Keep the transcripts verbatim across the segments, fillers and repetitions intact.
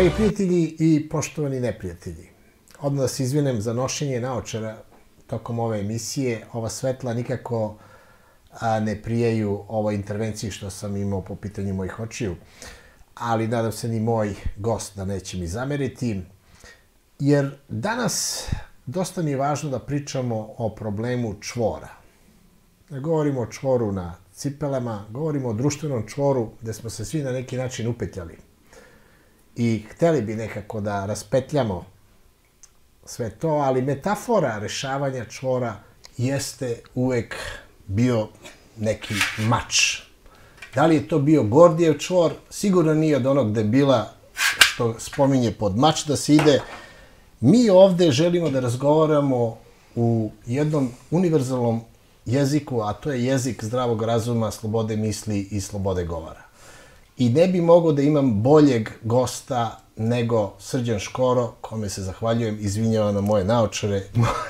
Dragi prijatelji i poštovani neprijatelji, odmah da se izvinem za nošenje naočara tokom ove emisije. Ova svetla nikako ne prijaju ovoj intervenciji što sam imao po pitanju mojih očiju, ali nadam se ni moj gost da neće mi zameriti, jer danas dosta mi je važno da pričamo o problemu čvora. Ne govorimo o čvoru na cipelama, govorimo o društvenom čvoru gde smo se svi na neki način upetljali. I hteli bi nekako da raspetljamo sve to, ali metafora rešavanja čvora jeste uvek bio neki mač. Da li je to bio Gordijev čvor? Sigurno nije od onog debila što spominje pod mač da se ide. Mi ovde želimo da razgovaramo u jednom univerzalnom jeziku, a to je jezik zdravog razuma, slobode misli i slobode govora. I ne bi mogao da imam boljeg gosta nego Srđan Škoro, kome se zahvaljujem, izvinjavam na moje naočare.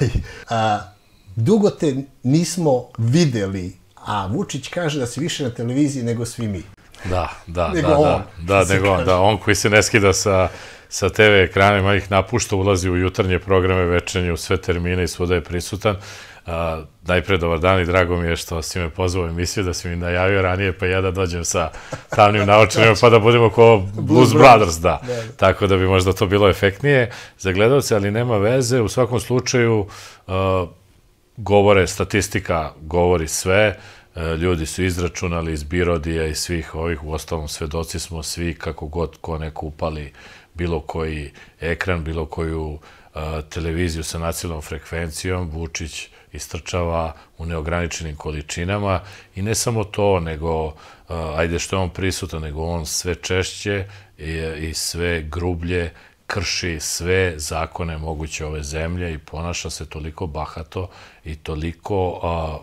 Dugo te nismo videli, a Vučić kaže da si više na televiziji nego svi mi. Da, da, da, da, nego on, da, on koji se ne skida sa sa te ve ekranima, ih napušta, ulazi u jutarnje programe, večernje, u sve termine i svuda je prisutan. Najpre, dobar dan i drago mi je što si me pozvao u emisiju, da si mi najavio ranije, pa ja da dođem sa tamnim naočarima, pa da budemo kao Blues Brothers, da. Tako da bi možda to bilo efektnije za gledalce, ali nema veze. U svakom slučaju, govore, statistika govori sve, ljudi su izračunali iz Birodija i svih ovih, u ostalom svedoci smo svi, kako god ko neko upali bilo koji ekran, bilo koju televiziju sa nacionalnom frekvencijom, Vučić istrčava u neograničenim količinama i ne samo to, nego, ajde što je on prisutan, nego on sve češće i sve grublje krši sve zakone moguće ove zemlje i ponaša se toliko bahato i toliko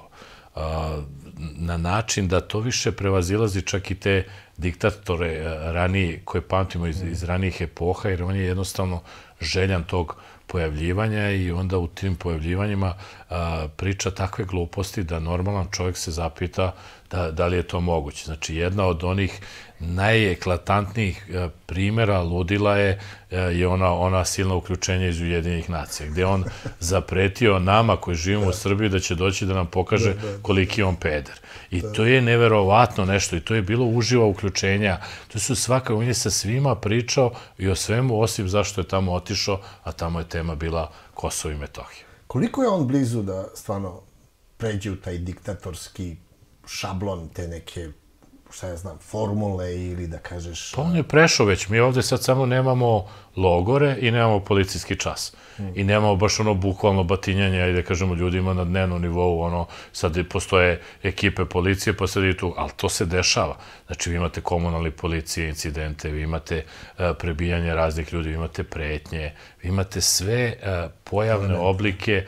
na način da to više prevazilazi čak i te diktatore ranije, koje pamtimo iz ranijih epoha, jer on je jednostavno željan tog pojavljivanja i onda u tim pojavljivanjima priča takve gluposti da normalan čovjek se zapita da li je to moguće. Znači, jedna od onih najeklatantnijih primjera ludila je ona silna uključenja iz Ujedinjenih nacija, gde on zapretio nama koji živimo u Srbiji da će doći da nam pokaže koliki je on peder. I to je neverovatno nešto i to je bilo uživa uključenja. To su svaka, on je sa svima pričao i o svemu, osim zašto je tamo otišao, a tamo je tema bila Kosovo i Metohija. Koliko je on blizu da stvarno pređe u taj diktatorski šablon, te neke, šta ja znam, formule ili da kažeš... Pa on je prešao već. Mi ovde sad samo nemamo logore i nemamo policijski čas. I nemamo baš ono bukvalno batinjanje, i da kažemo ljudima na dnevnom nivou, ono, sad postoje ekipe policije, pa sad i tu, ali to se dešava. Znači, vi imate komunalne policije, incidente, vi imate prebijanje raznih ljudi, vi imate pretnje, vi imate sve pojavne oblike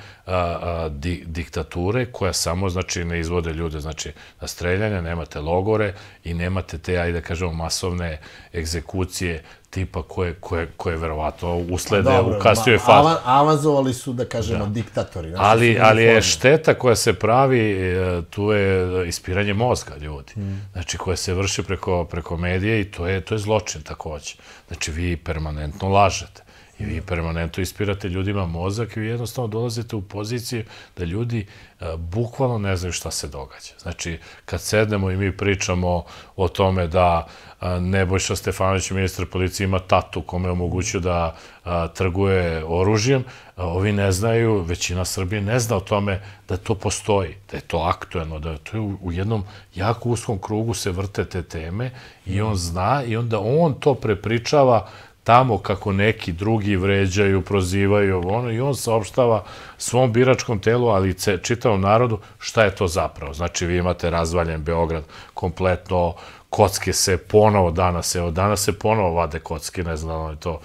diktature koja samo, znači, ne izvode ljude, znači, na streljanje, nemate logore i nemate te, ajde da kažemo, masovne egzekucije tipa koje verovatno uslede u kasnijoj fazi. Avanzovali su, da kažemo, diktatori. Ali je šteta koja se pravi, tu je ispiranje mozga ljudi. Znači, koja se vrši preko medije i to je zločin takođe. Znači, vi permanentno lažete. I vi permanentno ispirate ljudima mozak i vi jednostavno dolazite u poziciju da ljudi bukvalno ne znaju šta se događa. Znači, kad sednemo i mi pričamo o tome da Nebojša Stefanović, ministar policije, ima tatu kome je omogućio da trguje oružjem, ovi ne znaju, većina Srbije ne zna o tome da to postoji, da je to aktuelno, da je to u jednom jako uskom krugu se vrte te teme i on zna i onda on to prepričava tamo kako neki drugi vređaju, prozivaju ono i on saopštava svom biračkom telu, ali i čitavom narodu šta je to zapravo. Znači, vi imate razvaljen Beograd kompletno, kocke se ponovo danas, evo danas se ponovo vade kocke, ne znam da li je to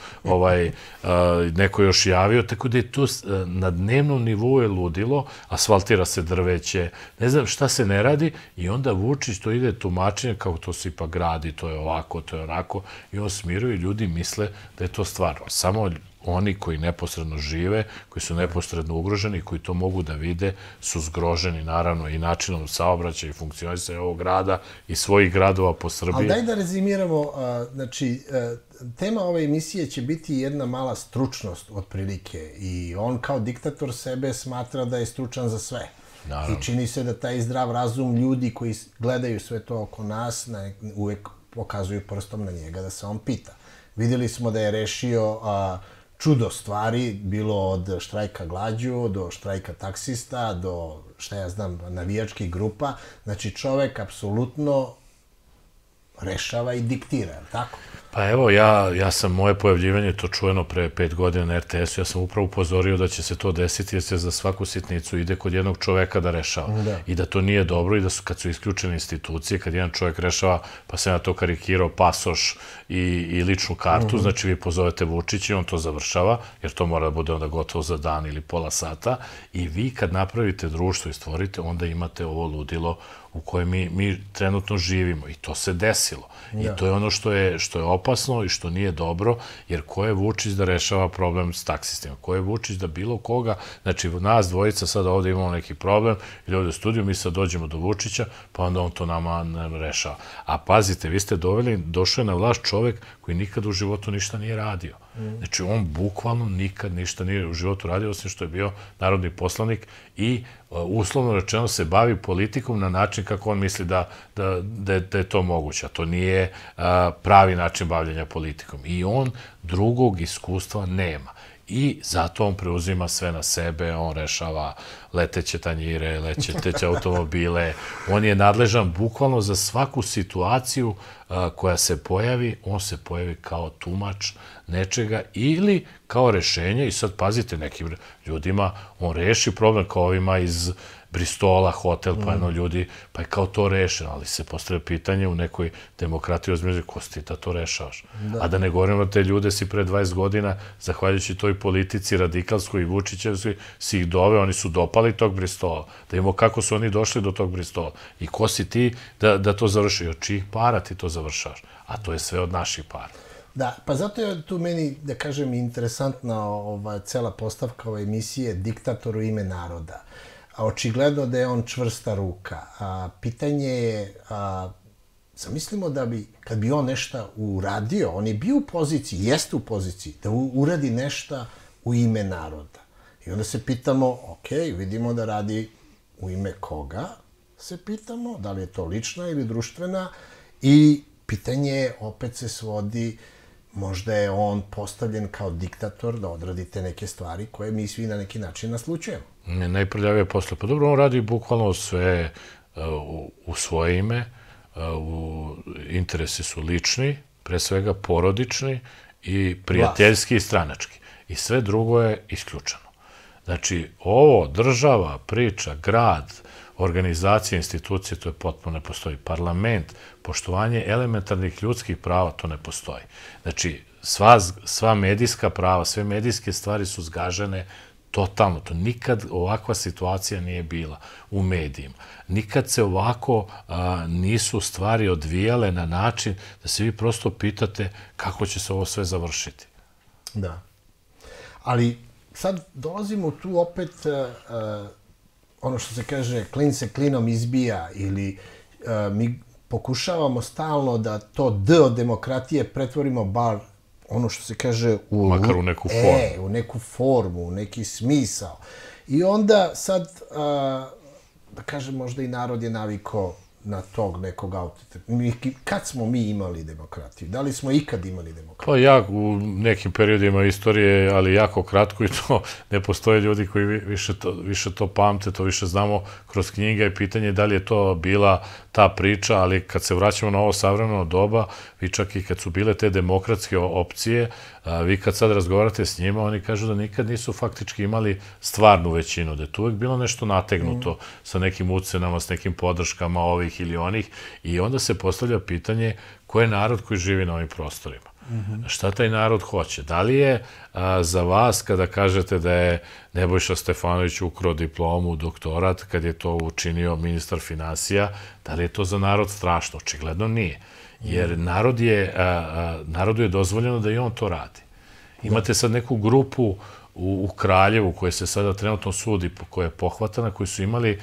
neko još javio, tako da je to na dnevnom nivou je ludilo, asfaltira se drveće, ne znam šta se ne radi i onda Vučić to ide tumačenje kako to se ipak gradi, to je ovako, to je onako i on smiruje i ljudi misle da je to stvarno. Samo oni koji neposredno žive, koji su neposredno ugroženi, koji to mogu da vide, su zgroženi naravno i načinom saobraćaja i funkcionisanja ovog grada i svojih gradova po Srbiji. Ali daj da rezimiramo, znači, tema ove emisije će biti jedna mala stručnost otprilike i on kao diktator sebe smatra da je stručan za sve. I čini se da taj zdrav razum ljudi koji gledaju sve to oko nas uvek pokazuju prstom na njega da se on pita. Videli smo da je rešio čudo stvari, bilo od štrajka glađu, do štrajka taksista, do, šta ja znam, navijačkih grupa. Znači, čovek apsolutno rešava i diktira, tako? Pa evo, ja, ja sam moje pojavljivanje, to čujeno pre pet godina na er te esu, ja sam upravo upozorio da će se to desiti jer se za svaku sitnicu ide kod jednog čoveka da rešava. Da. I da to nije dobro i da su, kad su isključene institucije, kad jedan čovek rešava, pa se na to karikirao pasoš i, i ličnu kartu, uh-huh. Znači vi pozovete Vučića i on to završava, jer to mora da bude onda gotovo za dan ili pola sata. I vi kad napravite društvo i stvorite, onda imate ovo ludilo u kojem mi, mi trenutno živimo. I to se desilo. Da. I to je ono što je, što je opasno i što nije dobro, jer ko je Vučić da rešava problem s taksistima? Ko je Vučić da bilo koga, znači nas dvojica sada ovde imamo neki problem, ili ovde u studiju, mi sad dođemo do Vučića, pa onda on to nama ne rešava. A pazite, vi ste doveli, došao je na vlast čovek koji nikad u životu ništa nije radio. Znači, on bukvalno nikad ništa nije u životu radio, osim što je bio narodni poslanik i uslovno rečeno se bavi politikom na način kako on misli da, da, da, je, da je to moguće. A to nije a, pravi način bavljanja politikom. I on drugog iskustva nema. I zato on preuzima sve na sebe, on rešava leteće tanjire, leteće automobile. On je nadležan bukvalno za svaku situaciju a, koja se pojavi, on se pojavi kao tumač nečega ili kao rešenje. I sad pazite, nekim ljudima on reši problem kao ovima iz Bristola, hotel, pa jedno ljudi, pa je kao to rešeno, ali se postavlja pitanje u nekoj demokratiji ozbiljnosti, ko si ti da to rešavaš? Da. A da ne govorimo da te ljude si pre dvadeset godina, zahvaljujući toj politici radikalskoj i Vučićevskoj, si ih doveo, oni su dopali tog Bristola. Da imamo kako su oni došli do tog Bristola. I ko si ti da, da to završi? I od čijih para ti to završavaš? A to je sve od naših para. Da, pa zato je tu meni, da kažem, interesantna ova cela postavka ove emisije Diktator u ime naroda. A očigledno da je on čvrsta ruka. A, pitanje je, a, zamislimo da bi, kad bi on nešto uradio, on je bio u poziciji, jeste u poziciji, da u, uradi nešto u ime naroda. I onda se pitamo, ok, vidimo da radi u ime koga, se pitamo, da li je to lična ili društvena, i pitanje je, opet se svodi, možda je on postavljen kao diktator da odradite neke stvari koje mi svi na neki način naslučujemo. Ne, najprljavije posle. Pa dobro, on radi bukvalno sve uh, u, u svoje ime, uh, u, interesi su lični, pre svega porodični i prijateljski i stranački. I sve drugo je isključeno. Znači, ovo, država, priča, grad, organizacija, institucije, to je potpuno ne postoji. Parlament, poštovanje elementarnih ljudskih prava, to ne postoji. Znači, sva, sva medijska prava, sve medijske stvari su zgažene totalno. To nikad ovakva situacija nije bila u medijima. Nikad se ovako a, nisu stvari odvijale na način da se vi prosto pitate kako će se ovo sve završiti. Da. Ali sad dolazimo tu opet, uh, ono što se kaže, klin se klinom izbija, ili uh, mi pokušavamo stalno da to D od demokratije pretvorimo bar ono što se kaže u... Makar u neku formu. E, u neku formu, u neki smisao. I onda sad, uh, da kažem, možda i narod je navikao na tog nekog autoritativnog. Kad smo mi imali demokratiju? Da li smo ikad imali demokratiju? Pa ja, u nekim periodima istorije, ali jako kratko, i to ne postoje ljudi koji više to, više to pamte, to više znamo kroz knjige, i pitanje je da li je to bila ta priča, ali kad se vraćamo na ovo savremeno doba, vi čak i kad su bile te demokratske opcije, a, vi kad sad razgovarate s njima, oni kažu da nikad nisu faktički imali stvarnu većinu, da je tu uvek bilo nešto nategnuto mm. sa nekim ucenama, s nekim podrškama ovih ili onih, i onda se postavlja pitanje ko je narod koji živi na ovim prostorima. Mm-hmm. Šta taj narod hoće? Da li je a, za vas, kada kažete da je Nebojša Stefanović ukrao diplomu, doktorat, kad je to učinio ministar finansija, da li je to za narod strašno? Očigledno nije. Jer narod je, a, a, narodu je dozvoljeno da i on to radi. Imate sad neku grupu u Kraljevu koja se sada trenutno sudi, koja je pohvatana, koji su imali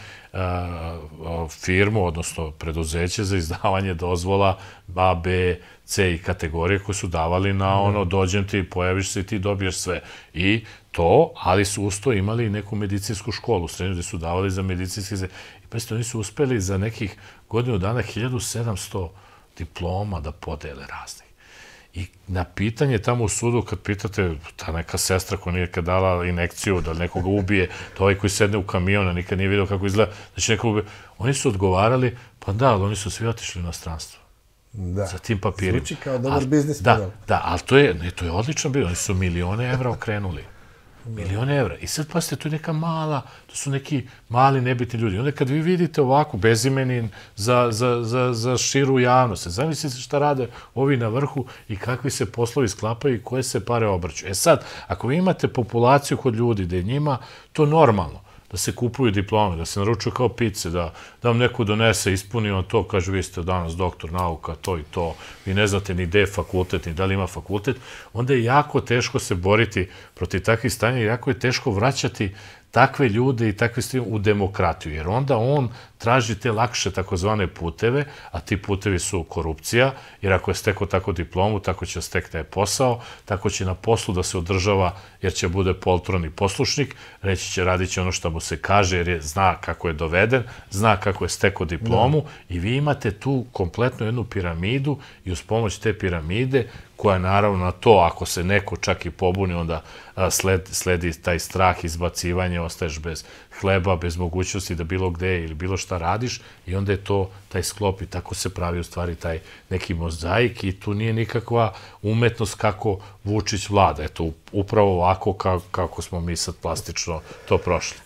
firmu, odnosno preduzeće za izdavanje dozvola A, B, C i kategorije koje su davali na ono, dođem ti, pojaviš se i ti dobiješ sve. I to, ali su usto imali neku medicinsku školu, srednju gde su davali za medicinske... I pa oni su uspeli za nekih godinu dana hiljadu sedamsto diploma da podele raznih. I na pitanje tamo u sudu, kad pitate, ta neka sestra koja nije kad dala inekciju da nekoga ubije, to ovaj koji sedne u kamion, a nikad nije vidio kako izgleda, da će nekoga ubije, oni su odgovarali, pa da, ali oni su svi otišli u inostranstvo. Da. Sa tim papirima. Zvuči kao dobar biznis model. Da, da, ali to je, to je odlično bilo. Oni su milione evra okrenuli. Milione evra. I sad, pasite, to je neka mala, to su neki mali nebitni ljudi. Onda kad vi vidite ovako, bezimeni za, za, za, za širu javnost, zamislite šta rade ovi na vrhu i kakvi se poslovi sklapaju i koje se pare obrću. E sad, ako vi imate populaciju kod ljudi da je njima to normalno, da se kupuju diplome, da se naručuju kao pice, da, da vam neko donese, ispuni on to, kaže vi ste danas doktor nauka, to i to, vi ne znate ni gde je fakultet, ni da li ima fakultet, onda je jako teško se boriti protiv takvih stanja i jako je teško vraćati takve ljude i takve stvari u demokratiju, jer onda on traži te lakše takozvane puteve, a ti putevi su korupcija, jer ako je stekao tako diplomu, tako će stekne posao, tako će na poslu da se održava, jer će bude poltron i poslušnik, reći će, radit će ono što mu se kaže, jer je, zna kako je doveden, zna kako je stekao diplomu i vi imate tu kompletnu jednu piramidu i uz pomoć te piramide, koja naravno na to, ako se neko čak i pobuni, onda sledi taj strah, izbacivanje, ostaješ bez hleba, bez mogućnosti da bilo gde ili bilo šta radiš i onda je to taj sklop i tako se pravi u stvari taj neki mozaik i tu nije nikakva umetnost kako Vučić vlada. Eto, upravo ovako kako smo mi sad plastično to prošli.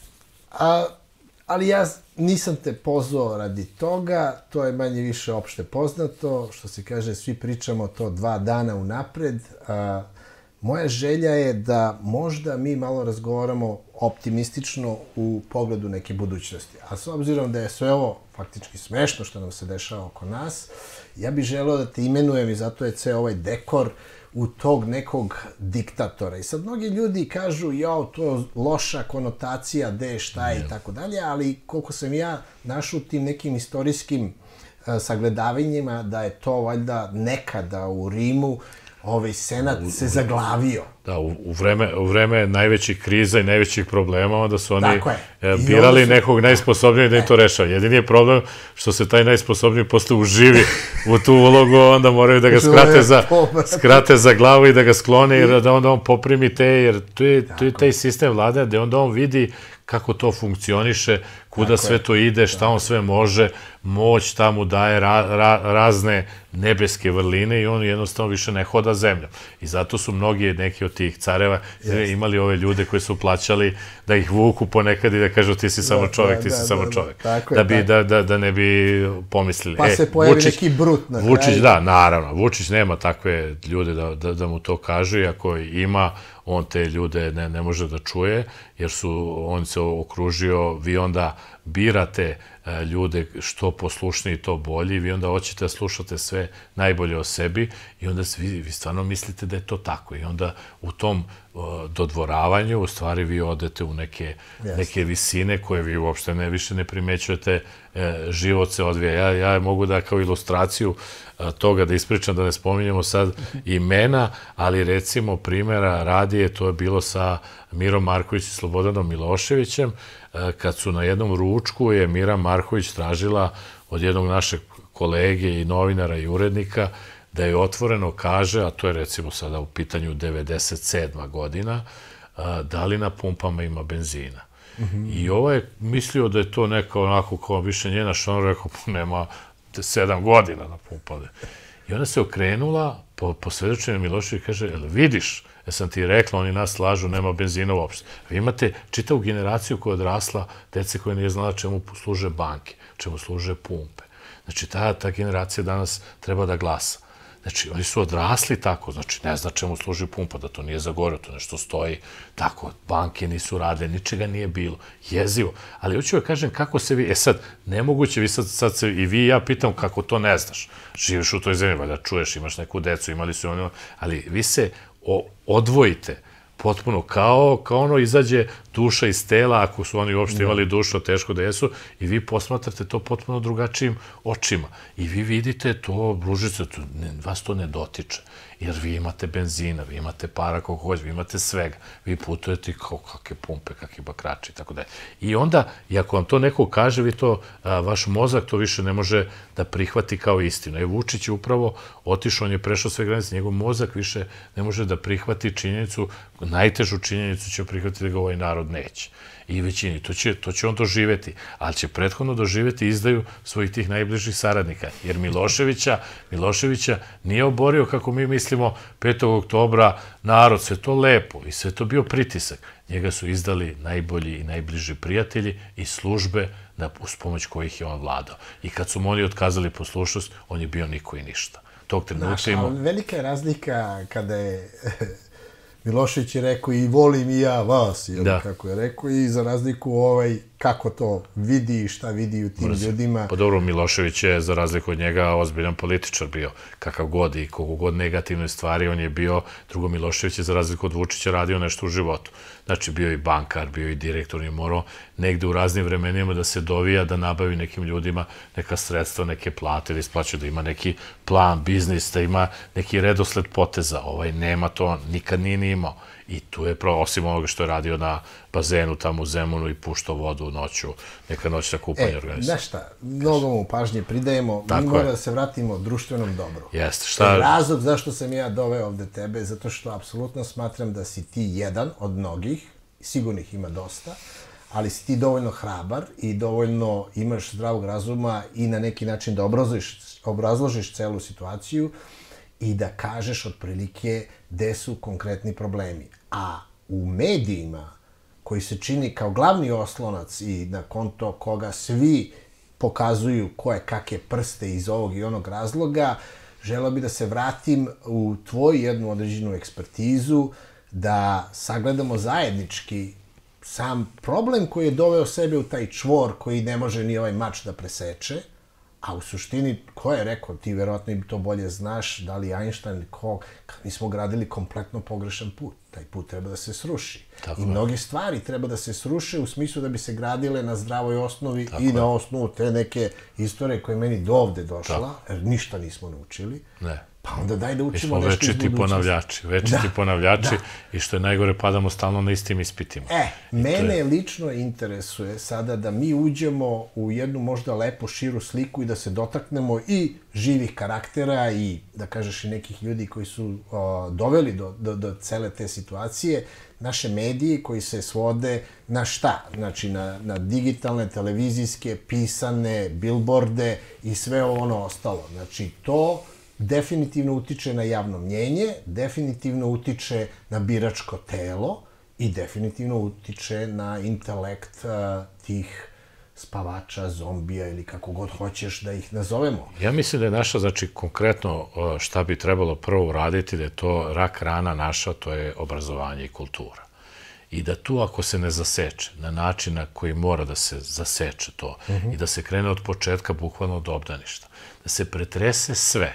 Ali ja nisam te pozvao radi toga, to je manje više opšte poznato, što se kaže, svi pričamo to dva dana unapred. Moja želja je da možda mi malo razgovaramo optimistično u pogledu neke budućnosti. A s obzirom da je sve ovo faktički smešno što nam se dešava oko nas, ja bih želeo da te imenujem i zato je ceo ovaj dekor u tog nekog diktatora. I sad mnogi ljudi kažu, jao, to je loša konotacija, gde, šta je i tako dalje, ali koliko sam ja našao tim nekim istorijskim sagledavanjima da je to valjda nekada u Rimu ovaj senat se zaglavio. Da, u vreme najvećih kriza i najvećih problema, onda su oni birali nekog najsposobnijeg da im to rešava. Jedini je problem što se taj najsposobniji posle uživi u tu ulogu, onda moraju da ga skrate za glavu i da ga sklone, jer da onda on poprimi te, jer tu je taj sistem vlade, gde onda on vidi kako to funkcioniše, kuda sve to ide, šta on sve može, moć tamo daje razne nebeske vrline i on jednostavno više ne hoda zemljom. I zato su mnogi neki od tih careva imali ove ljude koji su plaćali da ih vuku ponekad i da kažu ti si samo čovek, ti si samo čovek. Da ne bi pomislili. Pa se pojavi neki brut na kraju. Vučić, da, naravno. Vučić nema takve ljude da mu to kažu i ako ima, on te ljude ne može da čuje, jer su, on se okružio, vi onda birate ljude što poslušniji, to bolji, vi onda hoćete da slušate sve najbolje o sebi i onda vi stvarno mislite da je to tako i onda u tom dodvoravanju u stvari vi odete u neke visine koje vi uopšte ne više ne primećujete, život se odvija. Ja mogu da kao ilustraciju toga da ispričam, da ne spominjemo sad imena, ali recimo primjera radije, to je bilo sa Mirom Marković i Slobodanom Miloševićem, kad su na jednom ručku je Mira Marković tražila od jednog našeg kolege i novinara i urednika da je otvoreno kaže, a to je recimo sada u pitanju devedeset sedma godina, da li na pumpama ima benzina. I ovo je mislio da je to neka onako kao više njena, što on rekao, nema sedam godina na pumpama. I ona se okrenula po svedočenju Miloševića i kaže, jel vidiš, ja sam ti rekla, oni nas lažu, nema benzina uopšte. Vi imate čitavu generaciju koja je odrasla, dece koja nije znala čemu služe banke, čemu služe pumpe. Znači, ta generacija danas treba da glasa. Znači, oni su odrasli tako, znači, ne zna čemu služi pumpa, da to nije za gore, to nešto stoji tako, banke nisu radile, ničega nije bilo, jezivo. Ali hoću da kažem kako se vi, e sad, nemoguće, vi sad se, i vi i ja pitam kako to ne znaš. Živiš u toj zemlji, valjda čuješ, imaš neku decu, imali su ono, ali vi se odvojite potpuno, kao ono izađe duša iz tela, ako su oni uopšte imali dušu, teško da jesu, i vi posmatrate to potpuno drugačijim očima. I vi vidite to, Bružice, vas to ne dotiče. Jer vi imate benzina, vi imate para koliko hoće, vi imate svega. Vi putujete kao kakve pumpe, kakve bakrače i tako dalje. I onda, i ako vam to neko kaže, vi to, vaš mozak to više ne može da prihvati kao istinu. I Vučić je upravo otišao, on je prešao sve granice, njegov mozak više ne može da prihvati činjenicu, najtežu činjenicu će prihvatiti da ga ovaj narod neće. I većini, to će, to će on doživeti, ali će prethodno doživeti izdaju svojih tih najbližih saradnika. Jer Miloševića, Miloševića nije oborio, kako mi mislimo, petog oktobra, narod, sve to lepo i sve to bio pritisak. Njega su izdali najbolji i najbliži prijatelji i službe uz pomoć kojih je on vladao. I kad su mu oni otkazali poslušnost, on je bio niko i ništa. Tog trenutka imao... Velika je razlika kada je... Milošević je rekao i volim i ja vas, kako je rekao, i za razliku ovaj, kako to vidi i šta vidi u tim ljudima. Pa dobro, Milošević je za razliku od njega ozbiljan političar bio, kakav god i koliko god negativne stvari on je bio. Drugo, Milošević je za razliku od Vučića radio nešto u životu. Znači, bio i bankar, bio i direktor, je morao negde u raznim vremenima da se dovija, da nabavi nekim ljudima neka sredstva, neke plate, da isplaćaju, da ima neki plan, biznis, da ima neki redosled poteza. Ovaj nema to, nikad nije ni imao. I tu je, osim onoga što je radio na bazenu tamo u Zemunu i puštao vodu u noću, neka noćna kupanja organizacija. Znaš šta, mnogo mu pažnje pridajemo, mi moramo da se vratimo društvenom dobru. Jeste, šta... Razlog zašto sam ja doveo ovde tebe, zato što apsolutno smatram da si ti jedan od mnogih, sigurno ih ima dosta, ali si ti dovoljno hrabar i dovoljno imaš zdravog razuma i na neki način da obrazložiš celu situaciju i da kažeš otprilike gde su konkretni problemi. A u medijima, koji se čini kao glavni oslonac i na konto koga svi pokazuju koje kakve prste iz ovog i onog razloga, želeo bi da se vratim u tvoju jednu određenu ekspertizu, da sagledamo zajednički sam problem koji je doveo sebe u taj čvor koji ne može ni ovaj mač da preseče, a u suštini, ko je rekao, ti verovatno i to bolje znaš, da li Einstein, ko, kad mi smo gradili kompletno pogrešan put, taj put treba da se sruši. I mnoge stvari treba da se sruše u smislu da bi se gradile na zdravoj osnovi i na osnovu te neke istorije koja je meni do ovde došla, jer ništa nismo naučili. Ne. Pa onda daj da učimo nešto iz budućnosti. Mi smo večiti ponavljači, večiti ponavljači i što je najgore, padamo stalno na istim ispitima. E, mene lično interesuje sada da mi uđemo u jednu možda lepu, širu sliku i da se dotaknemo i živih karaktera i, da kažeš, i nekih ljudi koji su doveli do cele te situacije, naše medije koji se svode na šta? Znači, na digitalne, televizijske, pisane, bilborde i sve ono ostalo. Znači, to definitivno utiče na javno mnjenje, definitivno utiče na biračko telo i definitivno utiče na intelekt tih spavača, zombija ili kako god hoćeš da ih nazovemo. Ja mislim da je naša, znači, konkretno šta bi trebalo prvo uraditi, da je to rak rana naša, to je obrazovanje i kultura. I da tu, ako se ne zaseče na način na koji mora da se zaseče to i da se krene od početka, bukvalno od obdaništa, da se pretrese sve,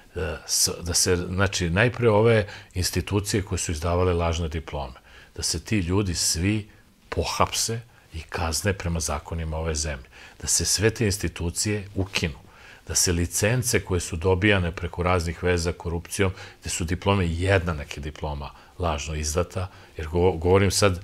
da se, znači, najpre ove institucije koje su izdavale lažne diplome, da se ti ljudi svi pohapse i kazne prema zakonima ove zemlje, da se sve te institucije ukinu, da se licence koje su dobijane preko raznih veza korupcijom, gde su diplome, jedna neke diploma lažno izdata, jer govorim sad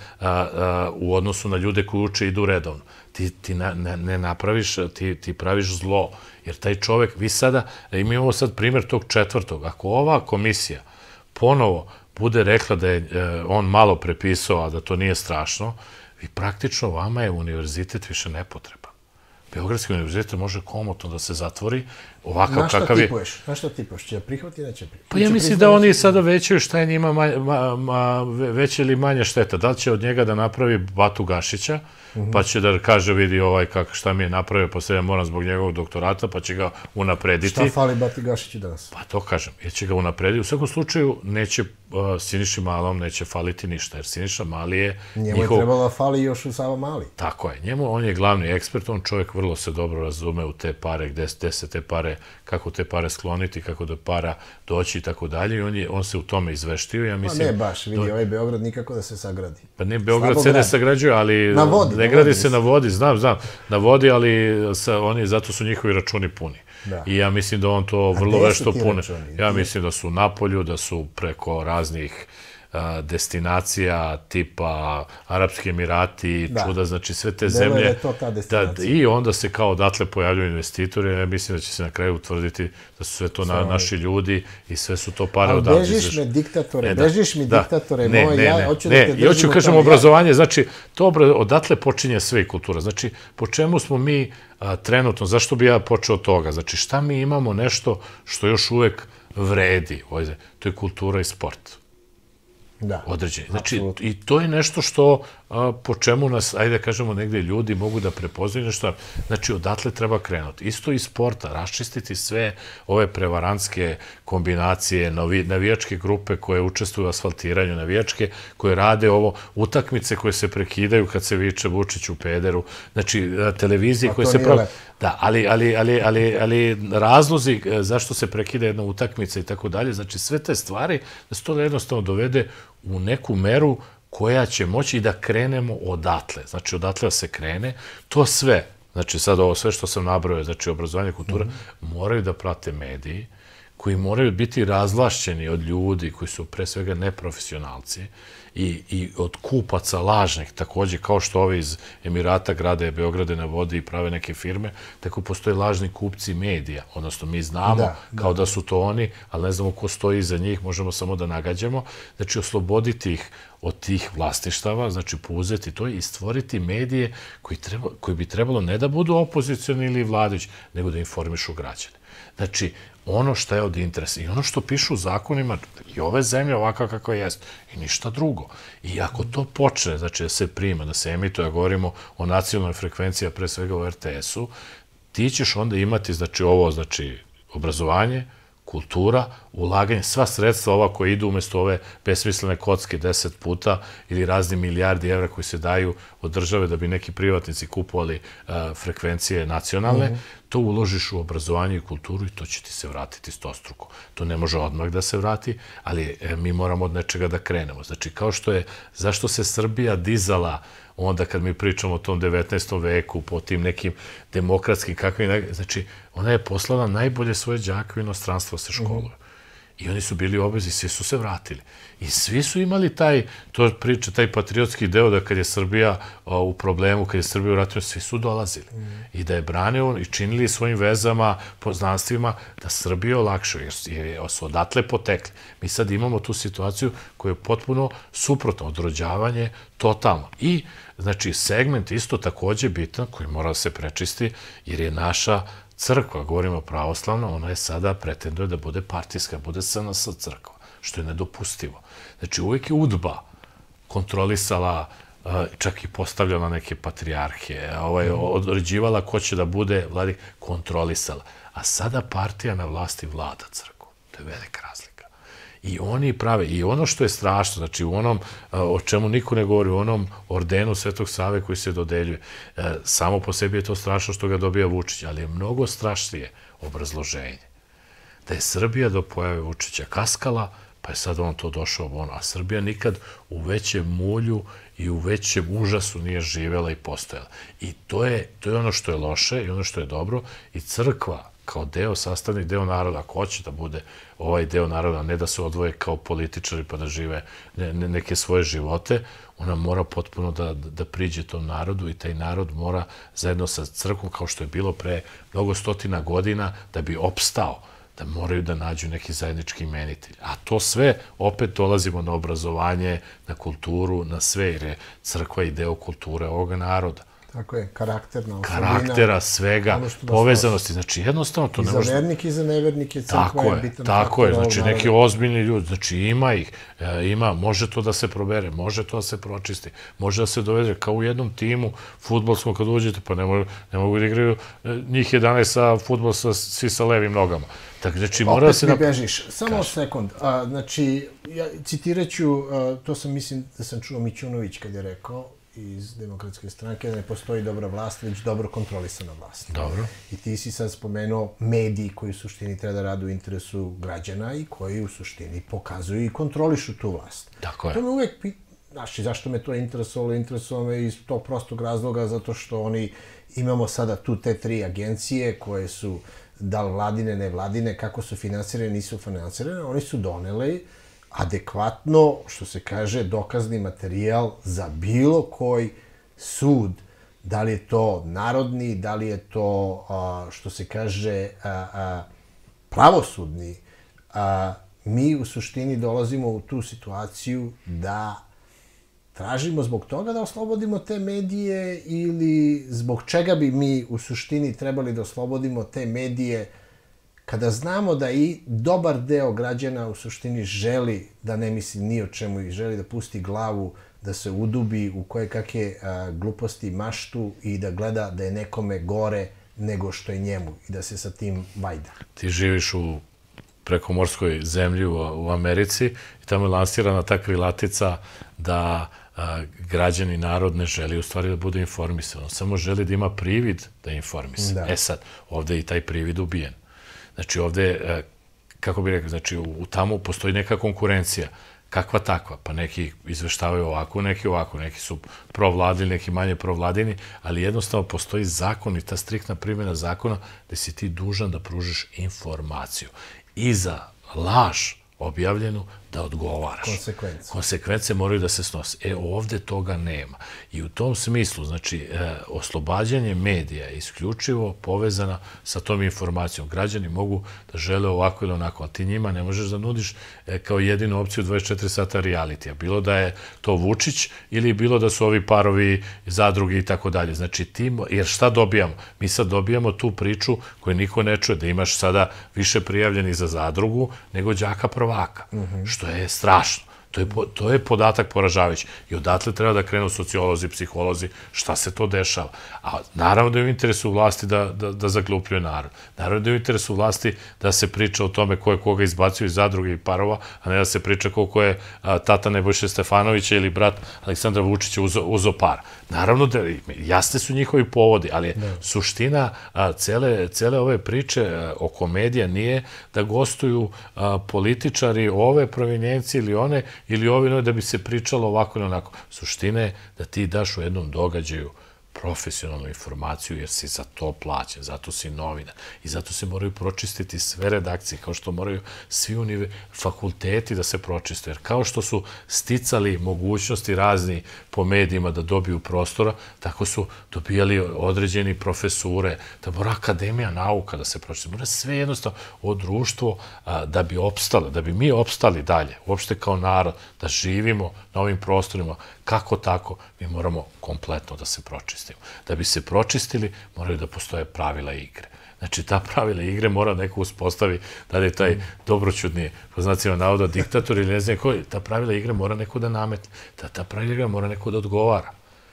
u odnosu na ljude koji uče i idu redovno. Ti ne napraviš, ti praviš zlo, jer taj čovek, vi sada, imamo sad primjer tog četvrtog, ako ova komisija ponovo bude rekla da je on malo prepisao, a da to nije strašno, vi praktično, vama je univerzitet više nepotreban. Beogradski univerzitet može komotno da se zatvori ovakav kakav je... Na šta tipuješ? Će prihvati ili neće prihvati? Pa ja mislim da oni sada većaju šta je njima veće ili manje šteta. Da li će od njega da napravi Batu Gašića, pa će da kaže, vidi ovaj šta mi je napravio, pa sve ja moram zbog njegovog doktorata, pa će ga unaprediti. Šta fali Bati Gašiću danas? Pa to kažem, jer će ga unaprediti. U svakom slučaju, neće Siniši Malom neće faliti ništa, jer Siniša Mali je... Njemu je trebalo da fali još u Sava Mali. Tako je. Njemu, on je glavni ekspert, on čovjek vrlo se dobro razume u te pare, gde se te pare kako te pare skloniti, kako do para doći i tako dalje. I on, je, on se u tome izveštio. Ja mislim, pa ne baš, vidi, ovaj Beograd nikako da se sagradi. Pa ne, Beograd se ne sagrađuje, ali na vodi, ne gradi se na vodi, znam, znam, na vodi, ali sa, oni, zato su njihovi računi puni. Da. I ja mislim da on to vrlo vešto pune. Ja mislim da su u Napolju, da su preko raznih a, destinacija tipa Arapski Emirati, da. Čuda, znači sve te Delo zemlje. Je to ta destinacija. Da, i onda se kao odatle pojavljuju investitori. Ja mislim da će se na kraju utvrditi da su sve to na, naši ljudi i sve su to pare odatle. Ali bežiš me diktatore, e, da, bežiš mi da, diktatore, ne, moj, ne, ja ne, hoću ne, da te držim. Ja hoću kažem obrazovanje, znači to odatle počinje sve i kultura. Znači, po čemu smo mi a, trenutno, zašto bi ja počeo od toga? Znači, šta mi imamo nešto što još uvek vredi? Ovdje, to je kultura i sport. Da, određeni. Znači, i to je nešto što, a, po čemu nas, ajde da kažemo, negde ljudi mogu da prepoznaju nešto. Znači, odatle treba krenuti. Isto i sporta, raščistiti sve ove prevarantske kombinacije, navi, navijačke grupe koje učestvuju u asfaltiranju, navijačke koje rade ovo, utakmice koje se prekidaju kad se viče Vučić u pederu, znači, televizije koje se pravi... Da, ali, ali, ali, ali, ali razlozi zašto se prekida jedna utakmica i tako dalje, znači sve te stvari, da se to jednostavno dovede u neku meru koja će moći i da krenemo odatle. Znači, odatle da se krene. To sve, znači sad ovo sve što sam nabrojao, znači obrazovanje, kultura, mm-hmm. moraju da prate mediji, koji moraju biti razvlašćeni od ljudi koji su pre svega neprofesionalci i, i od kupaca lažnih, takođe kao što ovi iz Emirata grade Beograde na vodi i prave neke firme, tako postoje lažni kupci medija, odnosno mi znamo da, kao da. da su to oni, ali ne znamo ko stoji iza njih, možemo samo da nagađamo. Znači, osloboditi ih od tih vlastištava, znači pouzeti to i stvoriti medije koji, treba, koji bi trebalo ne da budu opozicioni ili vladajući, nego da informišu građane. Znači, ono što je od interesa i ono što pišu u zakonima i ove zemlje ovakva kakva jest i ništa drugo. I ako to počne, znači da se prima, da se emituje, govorimo o nacionalnoj frekvenciji, a pre svega o er te esu, ti ćeš onda imati, znači ovo, znači obrazovanje, kultura, ulaganje, sva sredstva ova koja idu umjesto ove besmislene kocke deset puta ili razni milijardi evra koji se daju od države da bi neki privatnici kupovali uh, frekvencije nacionalne, mm-hmm. to uložiš u obrazovanje i kulturu i to će ti se vratiti stostruko. To ne može odmah da se vrati, ali e, mi moramo od nečega da krenemo. Znači, kao što je, zašto se Srbija dizala onda kad mi pričamo o tom devetnaestom veku, po tim nekim demokratskim kakvim, znači, ona je poslala najbolje svoje đake u inostranstvo se školuju. Mm-hmm. I oni su bili obvezni, svi su se vratili. I svi su imali taj, to priča, taj patriotski deo da kad je Srbija o, u problemu, kad je Srbija u ratu, svi su dolazili. Mm. I da je branio i činili svojim vezama, poznanstvima, da Srbija olakšuje, jer, jer su odatle potekli. Mi sad imamo tu situaciju koja je potpuno suprotno, odrođavanje totalno. I, znači, segment isto takođe bitan koji mora da se prečisti, jer je naša crkva, govorimo pravoslavno, ona je sada pretenduje da bude partijska, bude es en es crkva, što je nedopustivo. Znači, uvijek je udba kontrolisala, čak i postavljala neke patrijarhe, ovaj, određivala ko će da bude vladik, kontrolisala. A sada partija na vlasti vlada crkvu. To je velika razlika. I oni prave, i ono što je strašno, znači u onom, o čemu niko ne govori, u onom ordenu Svetog Save koji se dodeljuje, samo po sebi je to strašno što ga dobija Vučić, ali je mnogo strašnije obrazloženje. Da je Srbija do pojave Vučića kaskala, pa je sad on to došao ono, a Srbija nikad u većem mulju i u većem užasu nije živjela i postojala. I to je, to je ono što je loše i ono što je dobro, i crkva kao deo, sastavni deo naroda, ako hoće da bude ovaj deo naroda, ne da se odvoje kao političari pa da žive ne, ne, neke svoje živote, ona mora potpuno da, da priđe tom narodu i taj narod mora zajedno sa crkvom, kao što je bilo pre mnogo stotina godina, da bi opstao, da moraju da nađu neki zajednički imenitelj. A to sve, opet dolazimo na obrazovanje, na kulturu, na sve, jer je crkva i deo kulture ovoga naroda. Tako je, karakterna osobina. Karaktera, svega, povezanosti. Znači, jednostavno to ne može... I za vernike i za nevernike crkva je bitan. Tako je, znači neki ozbiljni ljudi, znači ima ih, ima, može to da se probere, može to da se pročisti, može da se dovede kao u jednom timu fudbalskom kad uđete, pa ne mogu, ne mogu da igraju njih jedanaest sa fudbal, sa, svi sa levim nogama. Tako, znači, mora opet se... Opet mi bežiš, samo sekund. A, znači, ja citirat ću, to sam, mislim, da sam čuo Mićunović kad je rekao, iz Demokratske stranke da ne postoji dobra vlast, već dobro kontrolisana vlast. Dobro. I ti si sad spomenuo mediji koji u suštini treba da rade u interesu građana i koji u suštini pokazuju i kontrolišu tu vlast. Tako je. To me uvek, znaš, zašto me to interesovalo? Interesovalo me iz tog prostog razloga, zato što oni, imamo sada tu te tri agencije koje su, da li vladine, ne vladine, kako su finansirane, nisu finansirane, oni su doneli adekvatno, što se kaže, dokazni materijal za bilo koji sud. Da li je to narodni, da li je to, što se kaže, pravosudni. Mi u suštini dolazimo u tu situaciju da tražimo zbog toga da oslobodimo te medije ili zbog čega bi mi u suštini trebali da oslobodimo te medije kada znamo da i dobar deo građana u suštini želi da ne misli ni o čemu i želi da pusti glavu, da se udubi u koje kakve gluposti, maštu i da gleda da je nekome gore nego što je njemu i da se sa tim vajda. Ti živiš u prekomorskoj zemlji u Americi i tamo je lansirana ta krilatica da građani, narod ne želi u stvari da bude informisan. On samo želi da ima privid da je informisan. E sad, ovde je i taj privid ubijen. Znači ovde, kako bih rekao, znači u tamo postoji neka konkurencija. Kakva takva? Pa neki izveštavaju ovako, neki ovako, neki su provladini, neki manje provladini, ali jednostavno postoji zakon i ta striktna primjena zakona gde si ti dužan da pružiš informaciju. I za laž objavljenu da odgovaraš. Konsekvence. Konsekvence moraju da se snose. E, ovde toga nema. I u tom smislu, znači, oslobađanje medija je isključivo povezana sa tom informacijom. Građani mogu da žele ovako ili onako, ali ti njima ne možeš da nudiš kao jedinu opciju dvadeset četiri sata realitija. Bilo da je to Vučić ili bilo da su ovi parovi, zadrugi i tako dalje. Znači, ti, jer šta dobijamo? Mi sad dobijamo tu priču koju niko ne čuje, da imaš sada više prijavljenih za zadrugu nego đaka prvaka. Što je strašno. To je podatak poražavajući. I odatle treba da krenu sociolozi, psiholozi, šta se to dešava. A naravno da je u interesu vlasti da zaglupljuje narod. Naravno da je u interesu vlasti da se priča o tome ko je koga izbacio iz zadruge i parova, a ne da se priča koliko je tata Nebojše Stefanovića ili brat Aleksandra Vučića uzo para. Naravno da jasne su njihovi povodi, ali suština cele ove priče oko medija nije da gostuju političari ove provinjencije ili one ili ovino da bi se pričalo ovako ili onako. Suština je da ti daš u jednom događaju profesionalnu informaciju, jer si za to plaćen, zato si novinar. I zato se moraju pročistiti sve redakcije, kao što moraju svi fakulteti da se pročiste. Jer kao što su sticali mogućnosti razni po medijima da dobiju prostora, tako su dobijali određeni profesure, da mora akademija nauka da se pročiste. Mora sve jednostavno o društvo da bi opstalo, da bi mi opstali dalje, uopšte kao narod, da živimo na ovim prostorima. Kako tako? Mi moramo kompletno da se pročistimo. Da bi se pročistili, moraju da postoje pravila igre. Znači, ta pravila igre mora neko uspostavi, da li je taj dobroćudni, po znacima navoda, diktator ili ne znam koji, ta pravila igre mora neko da nametne. Ta pravila igre mora neko da odgovara.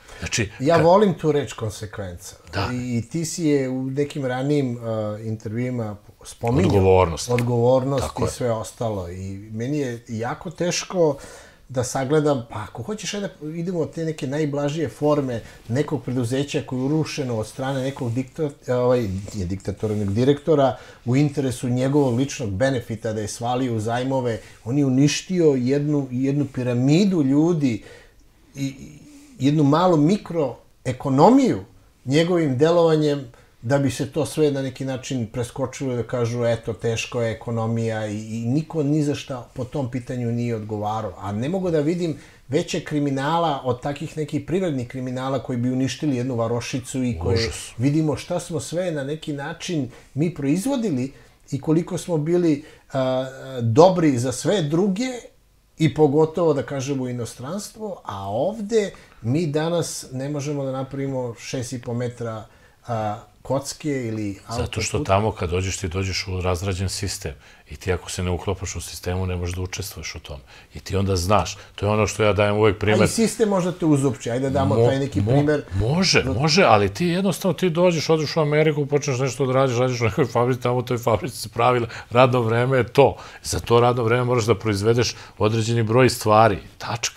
Ja volim tu reč konsekvenca. I ti si je u nekim ranijim intervjuima spominjao. Odgovornost. Odgovornost i sve ostalo. I meni je jako teško da sagledam, pa ako hoćeš da idemo od te neke najblažije forme nekog preduzeća koje je urušeno od strane nekog diktatornog direktora u interesu njegovog ličnog benefita da je svalio u zajmove, on je uništio jednu piramidu ljudi i jednu malu mikroekonomiju njegovim delovanjem da bi se to sve na neki način preskočilo i da kažu, eto, teško je ekonomija i niko ni za šta po tom pitanju nije odgovarao. A ne mogu da vidim veće kriminala od takih nekih privrednih kriminala koji bi uništili jednu varošicu i koje vidimo šta smo sve na neki način mi proizvodili i koliko smo bili dobri za sve druge i pogotovo, da kažemo, inostranstvo, a ovde mi danas ne možemo da napravimo šest i po metra kocke ili autoput. Zato što tamo kad dođeš, ti dođeš u razrađen sistem i ti ako se ne uklopaš u sistemu, ne možeš da učestvuješ u tom. I ti onda znaš. To je ono što ja dajem uvek primer. A i sistem možda te uzupči. Ajde da damo taj neki primer. Može, može, ali ti jednostavno ti dođeš, odeš u Ameriku, počneš nešto da radiš, radiš u nekoj fabrici, tamo u toj fabrici se pravila, radno vreme je to. Za to radno vreme moraš da proizvedeš određeni broj stvari. Tačka.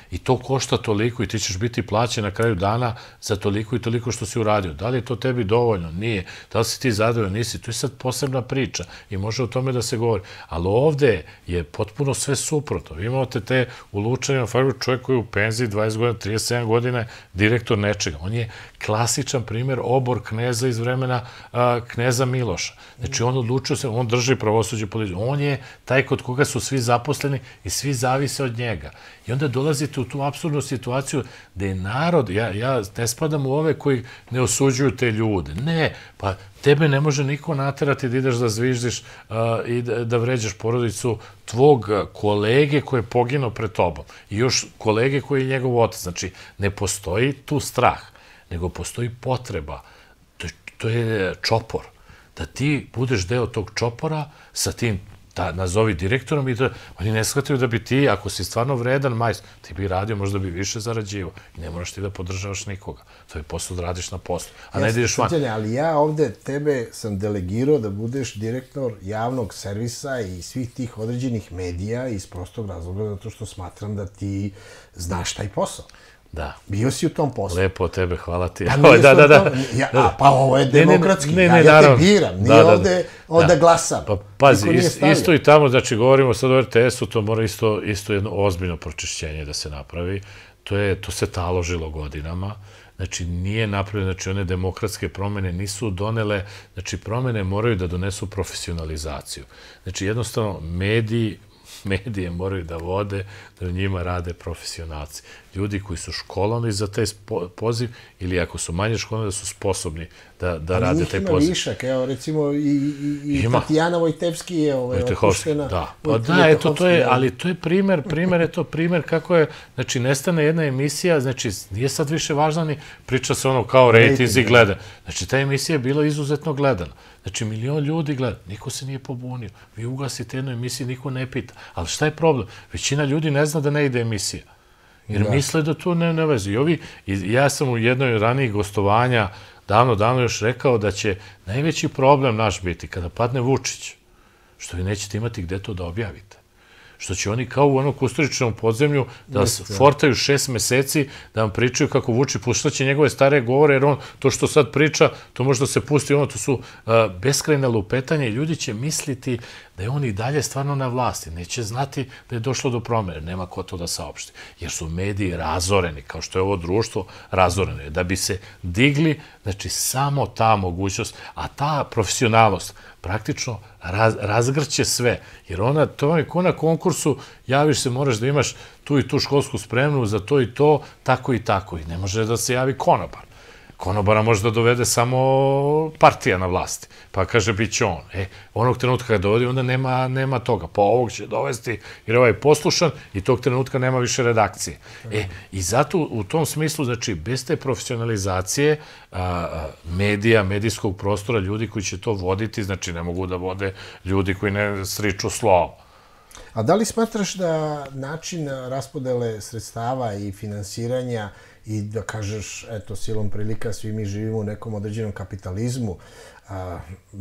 I to košta toliko i ti ćeš biti plaćen na kraju dana za toliko i toliko što si uradio. Da li je to tebi dovoljno? Nije. Da li si ti zadovoljan? Nisi. To je sad posebna priča i može o tome da se govori. Ali ovde je potpuno sve suprotno. Vi imate te ulučanje na fabriku, čovjek koji je u penziji dvadeset godina, trideset sedam godina, direktor nečega. On je klasičan primjer obor kneza iz vremena a, kneza Miloša. Znači, on odlučio se, on drži pravosuđe policiju. On je taj kod koga su svi zaposleni i svi zavise od njega. I onda dolazite u tu apsurdnu situaciju da je narod, ja, ja ne spadam u ove koji ne osuđuju te ljude. Ne, pa tebe ne može niko naterati da ideš da zviždiš uh, i da, da vređaš porodicu tvog kolege koji je poginuo pred tobom. I još kolege koji je njegov otac. Znači, ne postoji tu strah, nego postoji potreba. To, to je čopor. Da ti budeš deo tog čopora sa tim da nazovi direktorom i da oni ne shvataju da bi ti, ako si stvarno vredan majstor, ti bi radio, možda bi više zarađivo. I ne moraš ti da podržavaš nikoga. To je posao da radiš na poslu. A ne da ideš van. Ali ja ovde tebe sam delegirao da budeš direktor javnog servisa i svih tih određenih medija iz prostog razloga, zato što smatram da ti znaš taj posao. Da. Bio si u tom poslu. Lepo od tebe, hvala ti. Pa, da, da, da. Ja, a, pa ovo je demokratski. Ne, ne, ne, ja, ja te biram, nije da, da, ovde da, da glasam. Pa pazi, ist, isto i tamo, znači govorimo sad o er te esu, to mora isto, isto jedno ozbiljno pročišćenje da se napravi. To, je, to se taložilo godinama. Znači, nije napravljeno, znači one demokratske promene nisu donele, znači promene moraju da donesu profesionalizaciju. Znači, jednostavno, mediji, medije moraju da vode, da u njima rade profesionalci. Ljudi koji su školovani za taj poziv ili ako su manje školovani da su sposobni da, da rade taj poziv. Ali njih ima višak, evo recimo i, i, i Tatjana Vojtevski je ovaj, opuštena. Da, pa da, eto to je, ali to je primer, primer je to primer kako je, znači nestane jedna emisija, znači nije sad više važna ni priča se ono kao rejtinzi gleda. Znači ta emisija je bila izuzetno gledana. Znači milion ljudi gleda, niko se nije pobunio. Vi ugasite jednu emisiju, niko ne pita. Ali šta je problem? Većina ljudi ne zna da ne ide emisija. Jer da. Misle da to ne, ne vezi. I ovi, i ja sam u jednoj ranijih gostovanja davno, davno još rekao da će najveći problem naš biti kada padne Vučić, što vi nećete imati gde to da objavite. Što će oni kao u onom Kusturičinom podzemlju da vas fortaju šest meseci, da vam pričaju kako Vučić puštaće njegove stare govore, jer on to što sad priča, to može da se pusti, ono, to su uh, beskrajne lupetanje i ljudi će misliti da je on i dalje stvarno na vlasti. Neće znati da je došlo do promene, nema ko to da saopšti. Jer su mediji razoreni, kao što je ovo društvo razoreno. Da bi se digli, znači samo ta mogućnost, a ta profesionalnost praktično raz, razgrće sve. Jer ona, to je ko na konkursu, javiš se, moraš da imaš tu i tu školsku spremnu za to i to, tako i tako. I ne može da se javi konobar. Konobara može da dovede samo partija na vlasti. Pa kaže, bit će on. E, onog trenutka kada dovodi, onda nema, nema toga. Pa ovog će dovesti, jer ovaj je poslušan i tog trenutka nema više redakcije. E, i zato u tom smislu, znači, bez te profesionalizacije a, medija, medijskog prostora, ljudi koji će to voditi, znači, ne mogu da vode ljudi koji ne sriču slovo. A da li smatraš da način raspodele sredstava i finansiranja i da kažeš, eto, silom prilika, svi mi živimo u nekom određenom kapitalizmu. A,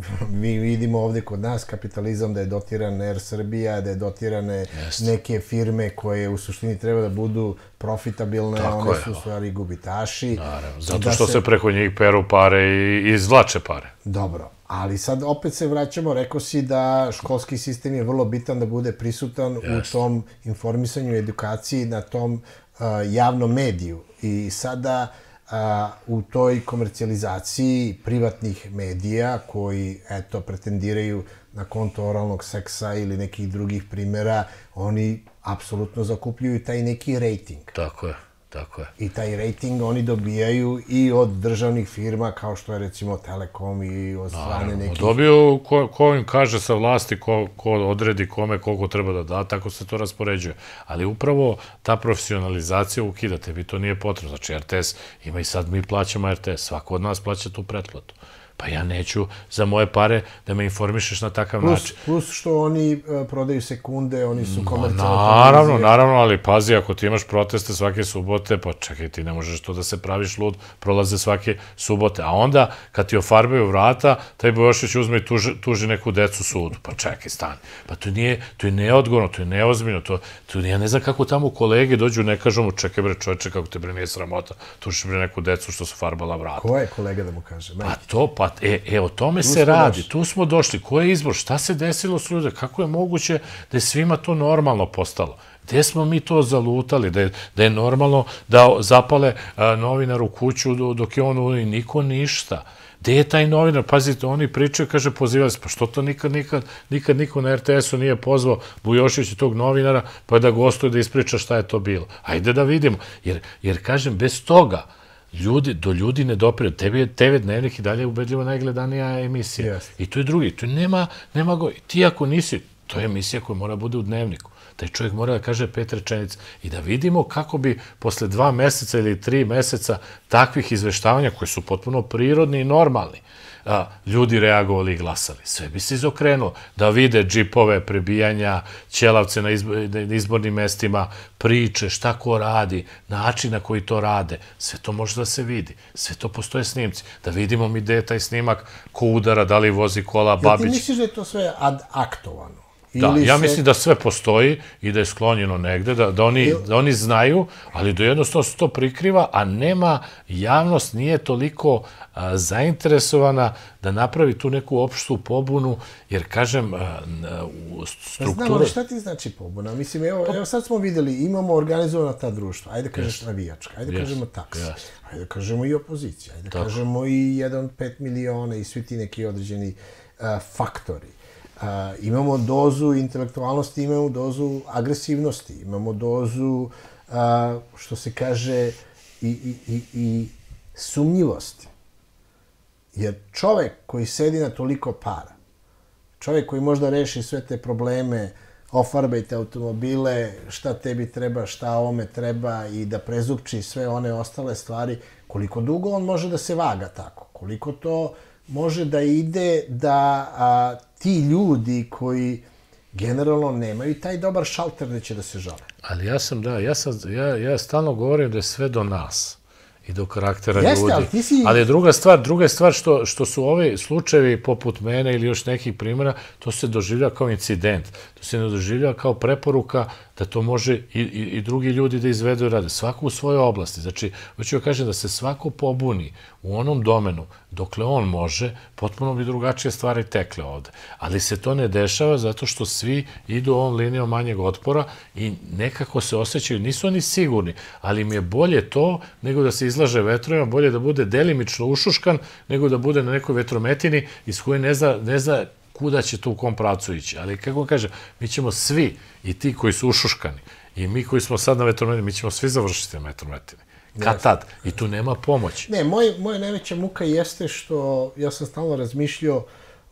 mi vidimo ovde kod nas kapitalizam da je dotiran Er Srbija, da je dotirane Jest. neke firme koje u suštini treba da budu profitabilne, tako one je, su u stvari gubitaši. Naravno, zato što se... se preko njih peru pare i izvlače pare. Dobro, ali sad opet se vraćamo, rekao si da školski sistem je vrlo bitan da bude prisutan Jest. u tom informisanju i edukaciji na tom uh, javnom mediju. I sada a, u toj komercijalizaciji privatnih medija koji, eto, pretendiraju na konto oralnog seksa ili nekih drugih primjera, oni apsolutno zakupljuju taj neki rejting. Tako je, tako je. I taj rejting oni dobijaju i od državnih firma kao što je recimo Telekom i od strane nekih... Dobiju ko, ko im kaže sa vlasti, ko, ko odredi kome koliko treba da da, tako se to raspoređuje. Ali upravo ta profesionalizacija ukida, tebi to nije potrebno. Znači er te es ima i sad mi plaćamo er te es, svako od nas plaća tu pretplatu. Pa ja neću za moje pare da me informišeš na takav plus, način. Plus što oni uh, prodaju sekunde, oni su komercijalne Naravno, televizije. naravno, ali pazi, ako ti imaš proteste svake subote, pa čekaj, ti ne možeš to da se praviš lud, prolaze svake subote. A onda, kad ti ofarbaju vrata, taj Bujošević uzme i tuži, tuži neku decu sudu. Pa čekaj, stani. Pa to nije, to je neodgovorno, to je neozbiljno. To, to, ja ne znam kako tamo kolege dođu, ne kažu mu, čekaj bre čoveče, kako te bre nije sramota, tužiš bre neku decu što su farbala vrata. Ko je kolega da mu kaže? Pa to, pa, e, e, o tome se radi, tu smo došli, ko je izbor, šta se desilo s ljudima, kako je moguće da je svima to normalno postalo? Gde smo mi to zalutali, da je, da je normalno da zapale a, novinar u kuću dok je on i niko ništa? Gde je taj novinar? Pazite, oni pričaju, kaže, pozivali se, pa što to nikad, nikad, nikad niko na er te esu nije pozvao Bujoševića tog novinara, pa da gostuje da ispriča šta je to bilo. Ajde da vidimo, jer, jer kažem, bez toga, ljudi, do ljudi ne dopire. Tebi je te ve Dnevnik i dalje ubedljivo najgledanija emisija. Yes. I to je drugi. To nema, nema go. Ti ako nisi, to je emisija koja mora bude u Dnevniku. Taj čovjek mora da kaže pet rečenica i da vidimo kako bi posle dva meseca ili tri meseca takvih izveštavanja koji su potpuno prirodni i normalni, a, ljudi reagovali i glasali. Sve bi se izokrenulo. Da vide džipove, prebijanja, ćelavce na, izbor, na izbornim mestima, priče, šta ko radi, način na koji to rade. Sve to može da se vidi. Sve to postoje snimci. Da vidimo mi gde je taj snimak, ko udara, da li vozi kola, Babić. Jel ti misliš da je to sve ad aktovano? Da, ja mislim da sve postoji i da je sklonjeno negde, da, da, oni, da oni znaju, ali da jednostavno se to prikriva, a nema, javnost nije toliko a, zainteresovana da napravi tu neku opštu pobunu, jer, kažem, a, u strukturu... Znam, ali šta ti znači pobuna? Mislim, evo, evo sad smo videli, imamo organizovana ta društva, ajde kažeš yes. navijačka, ajde yes. kažemo taksi, yes. ajde kažemo i opozicija, ajde Tako. kažemo i jedan od pet miliona i svi ti neki određeni a, faktori. Uh, imamo dozu intelektualnosti, imamo dozu agresivnosti, imamo dozu, uh, što se kaže, i, i, i, i sumnjivosti. Jer čovek koji sedi na toliko para, čovek koji možda reši sve te probleme, ofarbajte automobile, šta tebi treba, šta ovome treba i da prezupči sve one ostale stvari, koliko dugo on može da se vaga tako, koliko to može da ide da a, ti ljudi koji generalno nemaju taj dobar šalter da će da se žale. Ali ja sam, da, ja, sam, ja, ja stalno govorim da je sve do nas i do karaktera Jeste, ljudi. Ali, ti si... ali je druga stvar, druga stvar što, što su ovi slučajevi poput mene ili još nekih primjera, to se doživlja kao incident. To se ne doživlja kao preporuka da to može i, i, i drugi ljudi da izvedu i rade. Svako u svojoj oblasti. Znači, hoću da kažem da se svako pobuni u onom domenu dokle on može, potpuno bi drugačije stvari tekle ovde. Ali se to ne dešava zato što svi idu ovom linijom manjeg otpora i nekako se osjećaju, nisu oni sigurni, ali im je bolje to nego da se izlaže vetrovima, bolje da bude delimično ušuškan nego da bude na nekoj vetrometini iz koje ne zna, ne zna kuda će to u kom pravcu ići. Ali kako kažem, mi ćemo svi, i ti koji su ušuškani, i mi koji smo sad na vetrometini, mi ćemo svi završiti na vetrometini. Kad tad? I tu nema pomoći. Ne, moj, moja najveća muka jeste što ja sam stalno razmišljao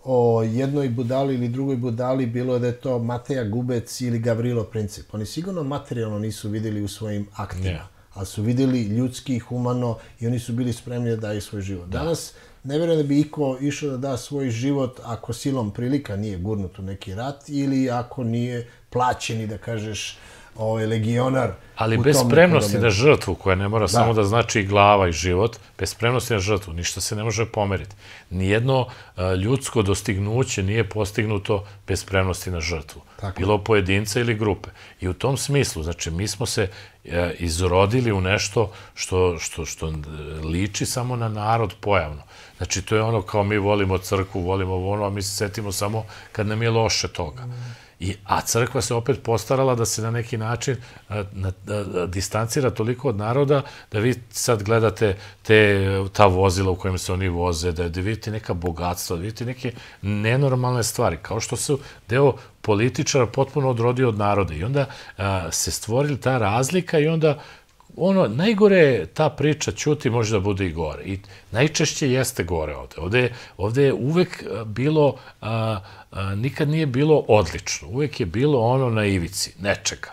o jednoj budali ili drugoj budali, bilo da je to Mateja Gubec ili Gavrilo Princip. Oni sigurno materijalno nisu videli u svojim aktima, yeah. ali su videli ljudski, humano i oni su bili spremni da daju svoj život. Da. Danas ne vjerujem da bi iko išao da da svoj život ako silom prilika nije gurnut u neki rat ili ako nije plaćen i da kažeš ovaj legionar. Ali bez spremnosti na žrtvu, koja ne mora da. samo da znači i glava i život, bez spremnosti na žrtvu, ništa se ne može pomeriti. Nijedno uh, ljudsko dostignuće nije postignuto bez spremnosti na žrtvu. Tako. Bilo pojedinca ili grupe. I u tom smislu, znači, mi smo se uh, izrodili u nešto što, što, što liči samo na narod pojavno. Znači, to je ono kao mi volimo crkvu, volimo ono, a mi se setimo samo kad nam je loše toga. Mm. I, a crkva se opet postarala da se na neki način a, na, a, distancira toliko od naroda da vi sad gledate te, ta vozila u kojima se oni voze, da, da vidite neka bogatstva, da vidite neke nenormalne stvari, kao što su deo političara potpuno odrodio od naroda. I onda a, se stvorili ta razlika i onda ono, najgore je ta priča, ćuti može da bude i gore. I najčešće jeste gore ovde. Ovde, ovde je uvek bilo, a, a, nikad nije bilo odlično. Uvek je bilo ono na ivici, nečega.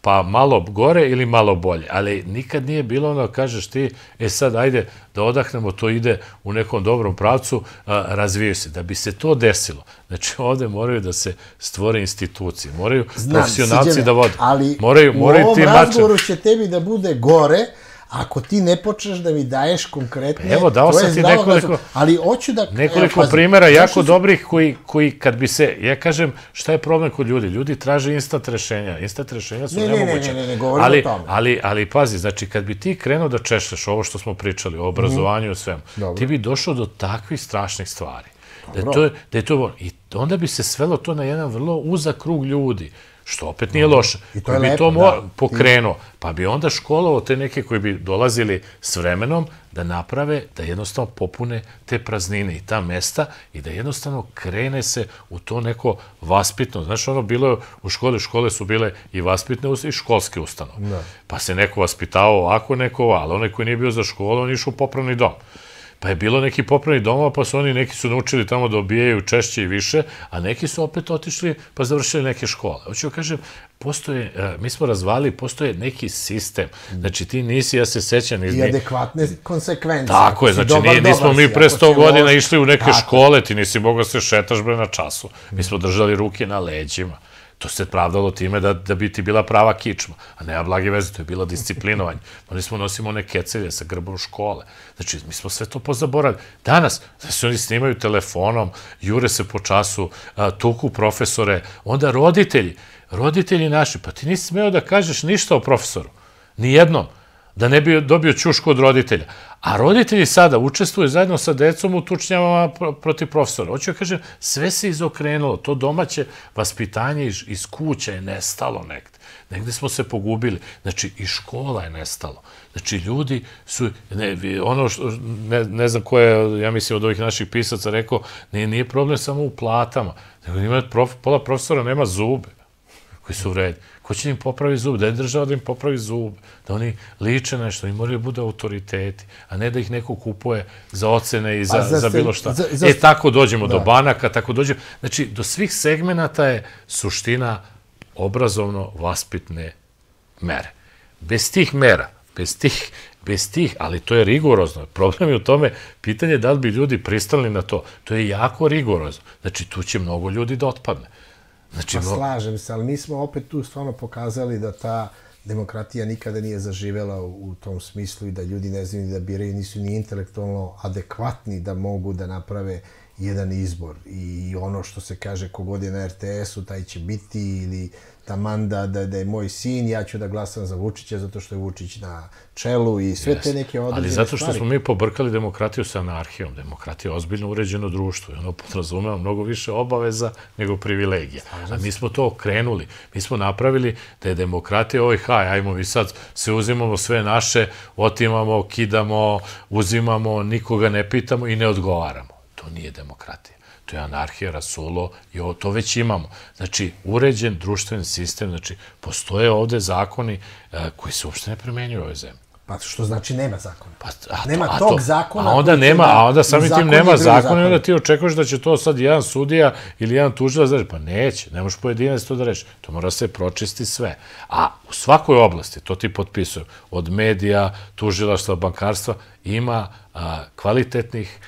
pa malo gore ili malo bolje, ali nikad nije bilo ono, kažeš ti, e sad ajde da odahnemo, to ide u nekom dobrom pravcu, razvijaju se. Da bi se to desilo, znači ovde moraju da se stvore institucije, moraju profesionalci da vode. Ali u ovom razgovoru će tebi da bude gore, ako ti ne počneš da mi daješ konkretne... Evo, dao sam ti nekoliko... Ali hoću da... Nekoliko primjera jako dobrih koji, kad bi se... Ja kažem, šta je problem kod ljudi? Ljudi traže instant rešenja. Instant rešenja su nemoguće. Ne, ne, ne, ne, govorim o tome. Ali, pazi, znači, kad bi ti krenuo da češlješ ovo što smo pričali, o obrazovanju i o svemu, ti bi došao do takvih strašnih stvari. Da je to... I onda bi se svelo to na jedan vrlo uzak krug ljudi, što opet nije loše. Koji bi to pokrenuo, pa bi onda školovao te neke koji bi dolazili s vremenom da naprave, da jednostavno popune te praznine i ta mesta i da jednostavno krene se u to neko vaspitno. Znaš, ono bilo je u škole, škole su bile i vaspitne i školske ustanove. Pa se neko vaspitavao ovako, neko ovako, ali onaj koji nije bio za školu, on je išao u popravni dom. Pa je bilo neki popravni domova, pa su oni, neki su naučili tamo da obijaju češće i više, a neki su opet otišli pa završili neke škole. Hoću da kažem, postoje, mi smo razvali, postoje neki sistem. Znači ti nisi, ja se sećam... I adekvatne konsekvencije. Tako je, znači nismo mi pre sto godina išli u neke škole, ti nisi mogao se šetaš bre na času. Mi smo držali ruke na leđima. To se pravdalo time da bi ti bila prava kičma, a nema blage veze, to je bilo disciplinovanje. Oni smo nosimo one kecelje sa grbom škole. Znači, mi smo sve to pozaboravili. Danas, znači, oni snimaju telefonom, jure se po času, tuku profesore, onda roditelji, roditelji naši, pa ti nisi smeo da kažeš ništa o profesoru, nijednom, da ne bi dobio ćušku od roditelja. A roditelji sada učestvuju zajedno sa decom u tučnjavama protiv profesora. Hoću da kažem, sve se izokrenulo. To domaće vaspitanje iz kuća je nestalo negde. Negde smo se pogubili. Znači, i škola je nestalo. Znači, ljudi su, ono što, ne znam ko je, ja mislim od ovih naših pisaca rekao, nije problem samo u platama. Pola profesora nema zube koji su vredni. Ko će im popravi zube? Da je država da im popravi zube? Da oni liče nešto, oni moraju bude autoriteti, a ne da ih neko kupuje za ocene i za bilo šta. E, tako dođemo do banaka, tako dođemo... Znači, do svih segmenata je suština obrazovno-vaspitne mere. Bez tih mera, bez tih, bez tih, ali to je rigorozno. Problem je u tome, pitanje je da li bi ljudi pristali na to. To je jako rigorozno. Znači, tu će mnogo ljudi da otpadne. Pa slažem se, ali mi smo opet tu stvarno pokazali da ta demokratija nikada nije zaživela u tom smislu i da ljudi ne znaju da biraju, nisu ni intelektualno adekvatni da mogu da naprave jedan izbor. I ono što se kaže, kogod je na er te esu, taj će biti, ili taman da je moj sin, ja ću da glasam za Vučića zato što je Vučić na čelu i sve te neke određene stvari. Ali zato što smo mi pobrkali demokratiju sa anarhijom. Demokratija je ozbiljno uređeno društvo i ono podrazumeva mnogo više obaveza nego privilegija. A mi smo to okrenuli. Mi smo napravili da je demokratija, oj haj, ajmo mi sad se uzimamo sve naše, otimamo, kidamo, uzimamo, nikoga ne pitamo i ne odgovaramo. To nije demokratija. To je anarhija, rasulo i to već imamo. Znači, uređen društveni sistem, znači, postoje ovde zakoni koji se uopšte ne primenjuju u ovoj zemlji. Pa što znači nema zakona? Nema tog zakona. A onda nema, a onda samim tim nema zakona i onda ti očekuješ da će to sad jedan sudija ili jedan tužilac da reći. Pa neće, ne možeš pojedinac to da reći. To mora se pročisti sve. A u svakoj oblasti, to ti potpisuju, od medija, tužilaštva, bankarstva, ima kvalitetnih,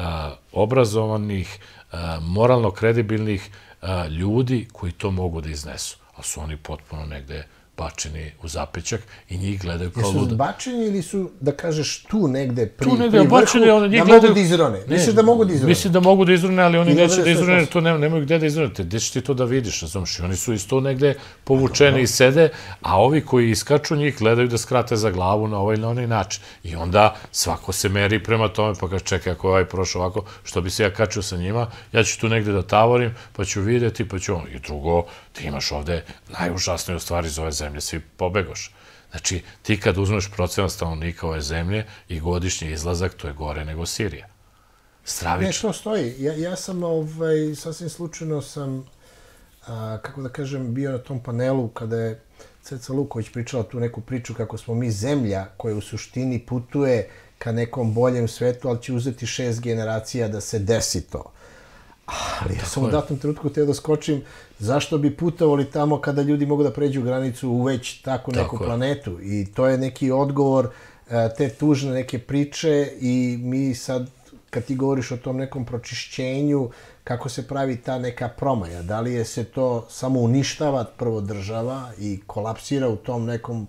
obrazovanih, moralno kredibilnih ljudi koji to mogu da iznesu. Ali su oni potpuno negde bačeni u zapećak i njih gledaju kao luda. Jesu bačeni ili su, da kažeš, tu negde pri vrhu, da mogu da izrone? Misliš da mogu da izrone? Mislim da mogu da izrone, ali oni neće da izrone, jer to nemaju gde da izrone. Gde ćeš ti to da vidiš, razumiješ? Oni su isto negde povučeni i sede, a ovi koji iskaču njih gledaju da skrate za glavu na ovaj ili onaj način. I onda svako se meri prema tome, pa kaže, čekaj, ako je ovaj prošao ovako, što bi se ja kačio sa njima, ja ću tu negde da tavorim, pa ću videti, pa ću... I drugo, ti imaš ovde najužasnije stvari iz ove zemlje, svi pobegoš. Znači, ti kad uzmeš procenat stanovnika ove zemlje i godišnji izlazak, to je gore nego Sirija. Stravično. Ne, to stoji. Ja sam, sasvim slučajno sam, kako da kažem, bio na tom panelu kada je Ceca Luković pričala tu neku priču kako smo mi zemlja koja u suštini putuje ka nekom boljem svetu, ali će uzeti šest generacija da se desi to. Ali ja sam u datom trenutku teo da skočim, zašto bi putovali tamo kada ljudi mogu da pređu granicu u već takvu neku planetu. I to je neki odgovor te tužne neke priče i mi sad, kad ti govoriš o tom nekom pročišćenju, kako se pravi ta neka promaja, da li je se to samo uništava prvo država i kolapsira u tom nekom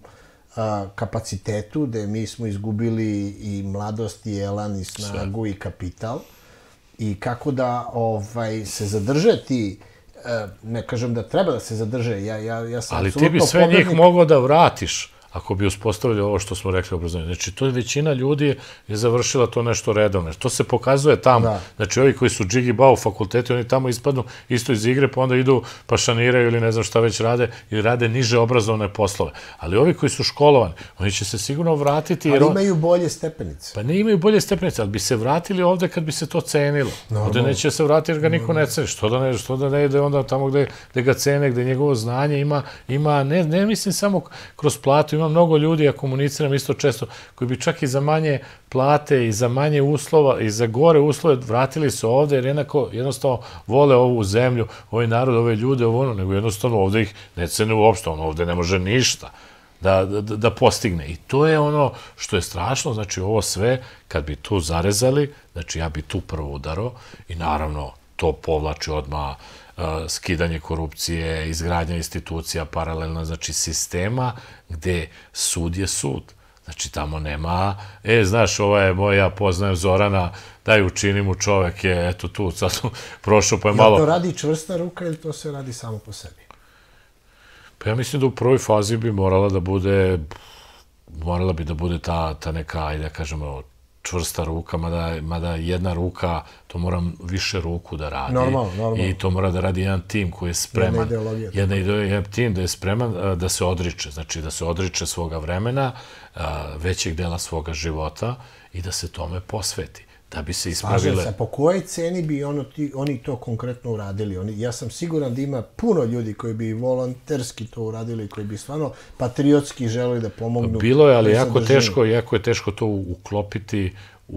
kapacitetu, gde mi smo izgubili i mladost, i elan, i snagu, i kapital, i kako da se zadrže ti, ne kažem da treba da se zadrže, ja sam... Ali ti bi sve njih mogao da vratiš, ako bi uspostavili ovo što smo rekli obrazovanje. Znači, to je većina ljudi je završila to nešto redovno. To se pokazuje tamo. Znači, ovi koji su džigi ba u fakulteti, oni tamo ispadnu isto iz igre, pa onda idu, pa šaniraju ili ne znam šta već rade, ili rade niže obrazovne poslove. Ali ovi koji su školovani, oni će se sigurno vratiti... Ali imaju bolje stepenice. Pa ne imaju bolje stepenice, ali bi se vratili ovde kad bi se to cenilo. Ovde neće se vratiti jer ga niko ne ceni. Što da ne ide onda tamo gde ga cene, gde njegovo znanje ima, ne mislim samo kroz platu, ima mnogo ljudi, ja komuniciram isto često, koji bi čak i za manje plate i za manje uslova i za gore uslove vratili se ovde, jer jednako jednostavno vole ovu zemlju, ovaj narod, ove ljude, ovo ono, nego jednostavno ovde ih ne cene uopšte, ono ovde ne može ništa da postigne. I to je ono što je strašno, znači ovo sve, kad bi tu zarezali, znači ja bi tu prvo udarao i naravno to povlači odmah skidanje korupcije, izgradnja institucija paralelno, znači sistema gde sud je sud. Znači tamo nema, e, znaš, ovo je moj, ja poznajem Zorana, daj učini mu čovek je, eto tu, sad prošao pa je malo... Je to radi čvrsta ruka ili to se radi samo po sebi? Pa ja mislim da u prvoj fazi bi morala da bude, morala bi da bude ta neka, ajde da kažemo, čvrsta ruka, mada jedna ruka, to moram više ruku da radi. Normalno, normalno. I to mora da radi jedan tim koji je spreman. Jedna ideologija. Jedan tim da je spreman da se odriče, znači da se odriče svoga vremena, većeg dela svoga života i da se tome posveti. Da bi se ispravile... Slažem se, po kojoj ceni bi oni to konkretno uradili? Ja sam siguran da ima puno ljudi koji bi volonterski to uradili, koji bi stvarno patriotski želeli da pomognu. Bilo je, ali jako teško, jako je teško to uklopiti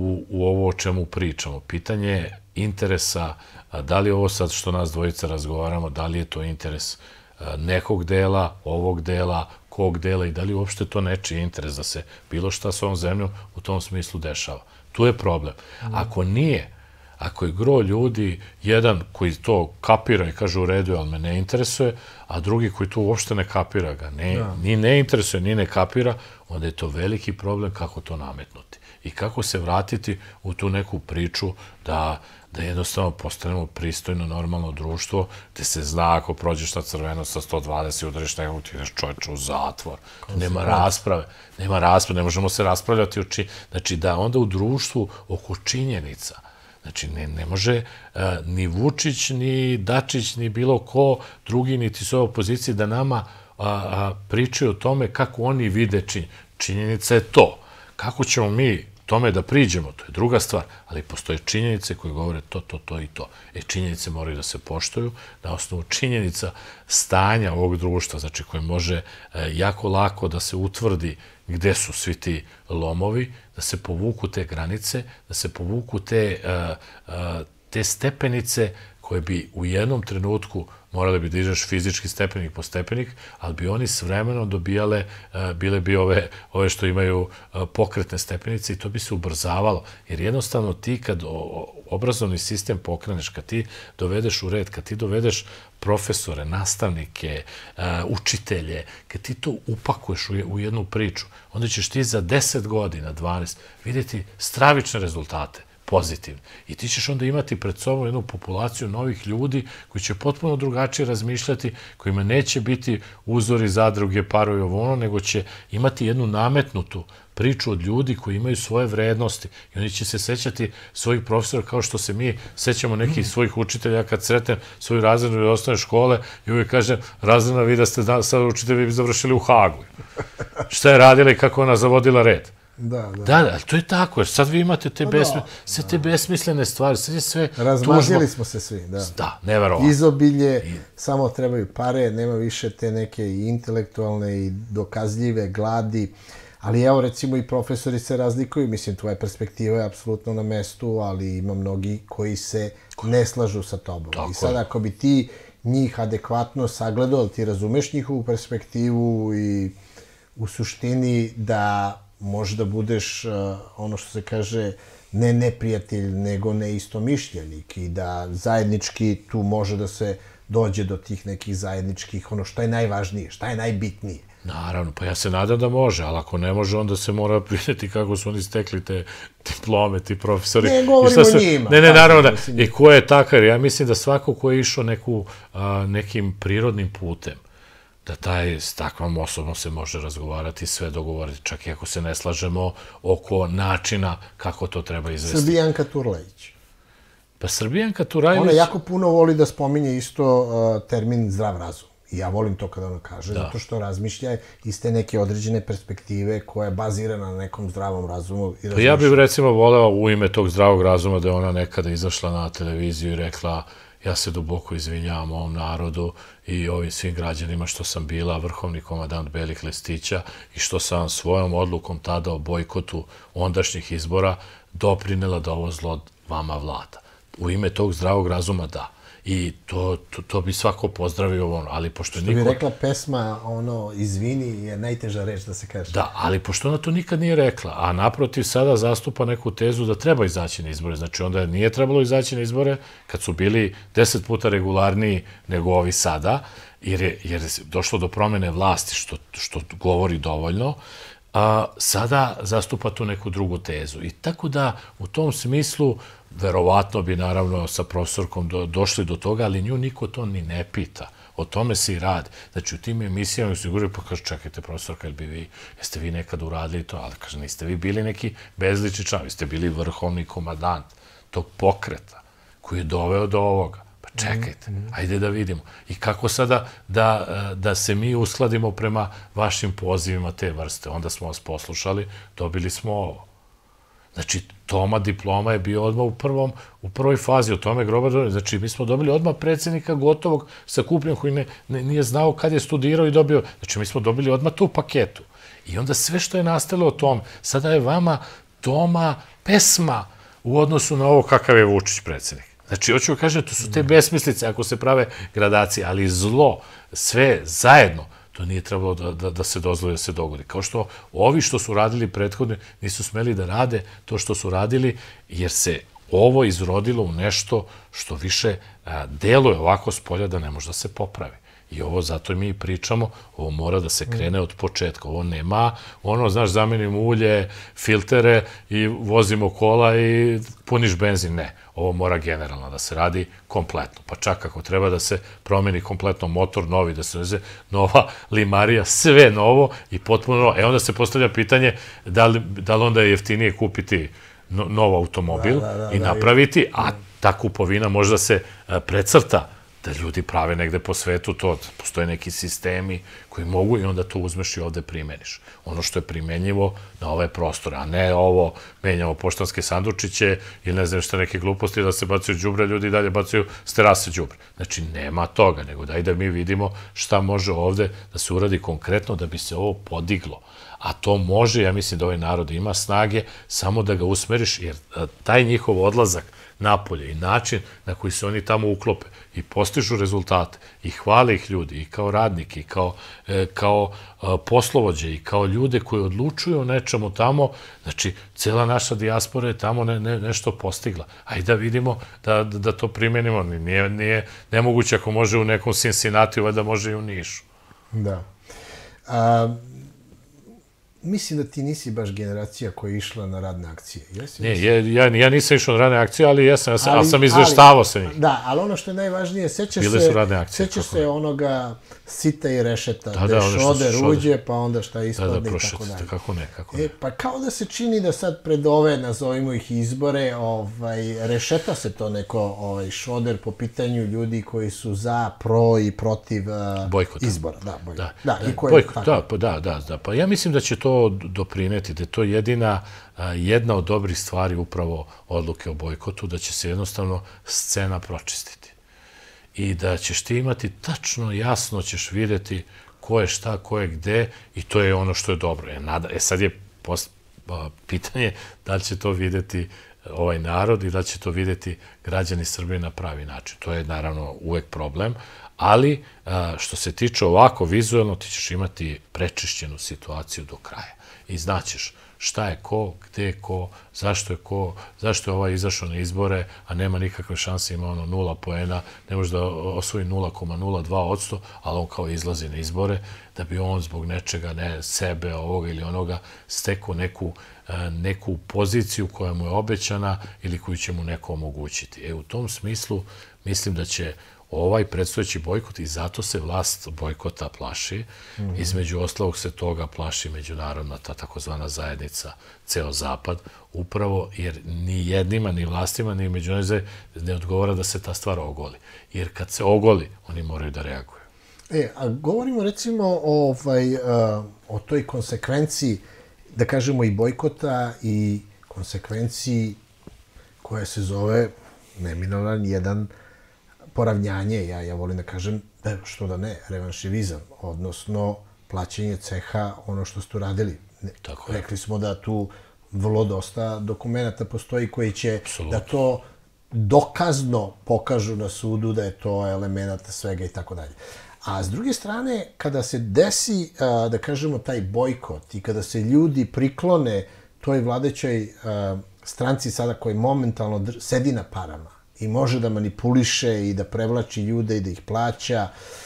u ovo o čemu pričamo. Pitanje interesa, da li ovo sad što nas dvojica razgovaramo, da li je to interes nekog dela, ovog dela, kog dela i da li uopšte to nečiji interes da se bilo šta s ovom zemljom u tom smislu dešava. Tu je problem. Ako nije, ako je gro ljudi, jedan koji to kapira i kaže u redu, ali me ne interesuje, a drugi koji to uopšte ne kapira ga, ni ne interesuje, ni ne kapira, onda je to veliki problem kako to nametnuti. I kako se vratiti u tu neku priču da jednostavno postanemo pristojno, normalno društvo, gde se zna ako prođeš na crveno sa sto dvadeset i udariš nekog, ti ideš čovječe u zatvor. Nema rasprave. Nema rasprave, ne možemo se raspravljati o činjenica. Znači da onda u društvu oko činjenica, znači ne može ni Vučić, ni Dačić, ni bilo ko drugi, niti su opoziciji da nama pričaju o tome kako oni vide činjenica. Činjenica je to. Kako ćemo mi tome da priđemo, to je druga stvar, ali postoje činjenice koje govore to, to, to i to. E, činjenice moraju da se poštuju na osnovu činjenica stanja ovog društva, znači koje može jako lako da se utvrdi gde su svi ti lomovi, da se povuku te granice, da se povuku te stepenice koje bi u jednom trenutku morali bi da iđeš fizički stepenik po stepenik, ali bi oni s vremenom dobijale, bile bi ove što imaju pokretne stepenice i to bi se ubrzavalo. Jer jednostavno ti kad obrazovni sistem pokreneš, kad ti dovedeš u red, kad ti dovedeš profesore, nastavnike, učitelje, kad ti to upakuješ u jednu priču, onda ćeš ti za deset godina, dvanaest, vidjeti stravične rezultate. Pozitivni. I ti ćeš onda imati pred sobom jednu populaciju novih ljudi koji će potpuno drugačije razmišljati, kojima neće biti uzori, zadruge, parovi ovo ono, nego će imati jednu nametnutu priču od ljudi koji imaju svoje vrednosti i oni će se sećati svojih profesora kao što se mi sećamo nekih svojih učitelja kad sretnem svoju razrednu i osnovne škole i uvijek kažem, razredna, vi da ste sad učitelji bi završili u Hagu. Šta je radila i kako ona zavodila red? Da, da. Da, ali to je tako, jer sad vi imate sve te besmislene stvari, sad je sve tužno. Razmažili smo se svi, da. Da, neverovatno. Izobilje, samo trebaju pare, nema više te neke intelektualne i dokazljive gladi. Ali evo, recimo, i profesori se razlikuju. Mislim, tvoja perspektiva je apsolutno na mestu, ali ima mnogi koji se ne slažu sa tobom. I sad, ako bi ti njih adekvatno sagledao, ti razumeš njihovu perspektivu i u suštini da možda budeš, ono što se kaže, ne neprijatelj, nego neistomišljenik i da zajednički tu može da se dođe do tih nekih zajedničkih, ono što je najvažnije, šta je najbitnije. Naravno, pa ja se nadam da može, ali ako ne može, onda se mora vidjeti kako su oni stekli te diplome, ti profesori. Ne, govorimo o njima. Ne, ne, naravno da. I ko je takav? Ja mislim da svako ko je išao nekim prirodnim putem, da taj s takvom osobom se može razgovarati, sve dogovoriti, čak i ako se ne slažemo oko načina kako to treba izvesti. Srbijanka Turlejić. Pa Srbijanka Turlejić... Ona jako puno voli da spominje isto termin zdrav razum. I ja volim to kada ona kaže, zato što razmišlja iz te neke određene perspektive koja je bazirana na nekom zdravom razumu. Pa ja bih recimo voleo u ime tog zdravog razuma da je ona nekada izašla na televiziju i rekla: ja se duboko izvinjavam ovom narodu i ovim svim građanima što sam bila vrhovni komandant Belih listića i što sam svojom odlukom tada o bojkotu ondašnjih izbora doprinela da ovo zlo vama vlada. U ime tog zdravog razuma da. I to bi svako pozdravio ono, ali pošto niko... Što bi rekla pesma, ono, izvini je najteža reč da se kaže. Da, ali pošto ona to nikad nije rekla, a naprotiv sada zastupa neku tezu da treba izaći na izbore. Znači onda nije trebalo izaći na izbore kad su bili deset puta regularniji nego ovi sada, jer je došlo do promene vlasti, što govori dovoljno, sada zastupa tu neku drugu tezu. I tako da u tom smislu verovatno bi naravno sa profesorkom došli do toga, ali nju niko to ni ne pita. O tome se i radi. Znači, u tim emisijama se govori, pa kaže, čekajte, profesorka, jeste vi nekad uradili to? Ali kaže, niste vi bili neki bezlični član, vi ste bili vrhovni komandant tog pokreta koji je doveo do ovoga. Pa čekajte, ajde da vidimo. I kako sada da se mi uskladimo prema vašim pozivima te vrste? Onda smo vas poslušali, dobili smo ovo. Znači, Toma diploma je bio odmah u prvoj fazi, o tome grobar, znači, mi smo dobili odmah predsjednika gotovog sa kupljenom koji nije znao kad je studirao i dobio, znači, mi smo dobili odmah tu paketu. I onda sve što je nastalo o tom, sada je vama Toma pesma u odnosu na ovo kakav je Vučić predsjednik. Znači, hoću ga kažem, to su te besmislice ako se prave gradacije, ali zlo, sve zajedno, to nije trebalo da se dozvoli da se dogodi. Kao što ovi što su radili prethodne nisu smeli da rade to što su radili, jer se ovo izrodilo u nešto što više deluje ovako s polja da ne može da se popravi. I ovo zato mi pričamo, ovo mora da se krene od početka. Ovo nema, ono, znaš, zamenimo ulje, filtere i vozimo kola i puniš benzin. Ne, ovo mora generalno da se radi kompletno. Pa čak ako treba da se promeni kompletno motor novi, da se doveze nova limarija, sve novo i potpuno novo. E onda se postavlja pitanje da li onda je jeftinije kupiti nov automobil i napraviti, a ta kupovina možda se precrta da ljudi prave negde po svetu to, postoje neki sistemi koji mogu i onda to uzmeš i ovde primeniš. Ono što je primenjivo na ove prostore, a ne ovo, menjamo poštanske sandučiće ili ne znam šta neke gluposti da se bacaju đubre, ljudi i dalje bacaju s terase đubre. Znači, nema toga, nego daj da mi vidimo šta može ovde da se uradi konkretno da bi se ovo podiglo. A to može, ja mislim da ovaj narod ima snage, samo da ga usmeriš, jer taj njihov odlazak napolje i način na koji se oni tamo uklope i postižu rezultate i hvale ih ljudi i kao radnike i kao poslovođe i kao ljude koji odlučuju o nečemu tamo, znači cela naša dijaspora je tamo nešto postigla. Ajde da vidimo da to primenimo. Nije nemoguće ako može u nekom Cincinnatiju, da može i u Nišu. Da. Mislim da ti nisi baš generacija koja je išla na radne akcije. Ne, ja nisam išao na radne akcije, ali jesam, ali sam izveštavao se njih. Da, ali ono što je najvažnije, sećaš se onoga Sita i Rešeta, gde Šoder uđe, pa onda šta ispadne i tako dalje. Kako ne, kako ne. Pa kao da se čini da sad pred ove, nazovimo ih izbore, rešeta se to neko Šoder po pitanju ljudi koji su za, pro i protiv izbora. Da, bojkot. Da, da, da. Pa ja mislim da će to doprineti, da je to jedina, jedna od dobrih stvari upravo odluke o bojkotu, da će se jednostavno scena pročistiti. I da ćeš ti imati tačno, jasno ćeš videti ko je šta, ko je gde i to je ono što je dobro. E sad je pitanje da li će to videti ovaj narod i da će to videti građani Srbije na pravi način. To je naravno uvek problem, ali što se tiče ovako vizualno, ti ćeš imati prečišćenu situaciju do kraja i znaćeš šta je ko, gde je ko, zašto je ko, zašto je ovaj izašao na izbore, a nema nikakve šanse, ima ono nula poena, ne može da osvoji nula zarez nula dva posto, ali on kao izlazi na izbore, da bi on zbog nečega, ne sebe, ovoga ili onoga, stekao neku, neku poziciju koja mu je obećana ili koju će mu neko omogućiti. E, u tom smislu mislim da će ovaj predstojeći bojkot i zato se vlast bojkota plaši. Između ostalog se toga plaši međunarodna, ta takozvana zajednica, ceo zapad, upravo jer ni jednima, ni vlastima, ni međunarodnoj ne odgovara da se ta stvar ogoli. Jer kad se ogoli, oni moraju da reaguju. E, a govorimo recimo ovaj, o toj konsekvenciji, da kažemo i bojkota i konsekvenciji koja se zove neminovan jedan poravnjanje, ja, ja volim da kažem, da, što da ne, revanšivizam, odnosno plaćanje ceha ono što ste uradili. Tako Rekli smo da tu vrlo dosta dokumenta postoji koji će Absolutno. da to dokazno pokažu na sudu da je to element svega i tako dalje. A s druge strane, kada se desi, da kažemo, taj bojkot i kada se ljudi priklone toj vladajućoj stranci sada koji momentalno sedi na parama i može da manipuliše i da prevlači ljude i da ih plaća,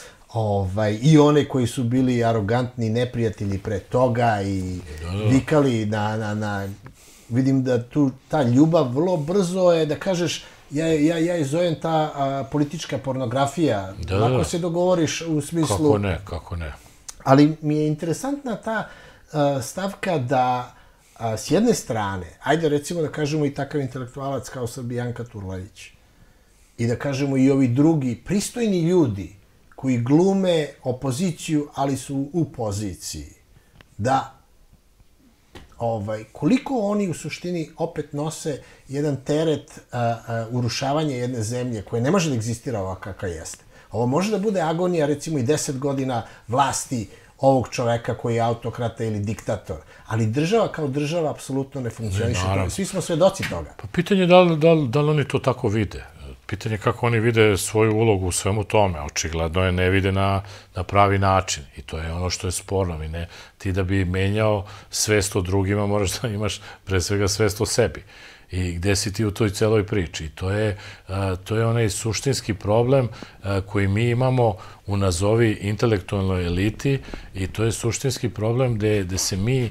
ovaj, i one koji su bili arogantni neprijatelji pre toga i vikali na, na, na... Vidim da tu ta ljubav vrlo brzo je da kažeš ja, ja, ja je zovem ta a, politička pornografija. Da, Lako da. se dogovoriš u smislu... Kako ne, kako ne. Ali mi je interesantna ta a, stavka da a, s jedne strane, ajde recimo da kažemo i takav intelektualac kao Srbijanka Turlajić, i da kažemo i ovi drugi pristojni ljudi koji glume opoziciju, ali su u poziciji, da ovaj, koliko oni u suštini opet nose jedan teret a, a, urušavanja jedne zemlje koja ne može da egzistira ovako kakva jeste. Ovo može da bude agonija recimo i deset godina vlasti ovog čoveka koji je autokrata ili diktator, ali država kao država apsolutno ne funkcioniše. Svi smo svedoci toga. Pa pitanje je da li, da li, da li oni to tako vide. Pitanje je kako oni vide svoju ulogu u svemu tome. Očigledno je ne vide na, na pravi način. I to je ono što je sporno. I ne, ti da bi menjao svest o drugima, moraš da imaš pre svega svest o sebi. I gde si ti u toj celoj priči. I to je, to je onaj suštinski problem koji mi imamo u nazovi intelektualnoj eliti i to je suštinski problem gde, gde se mi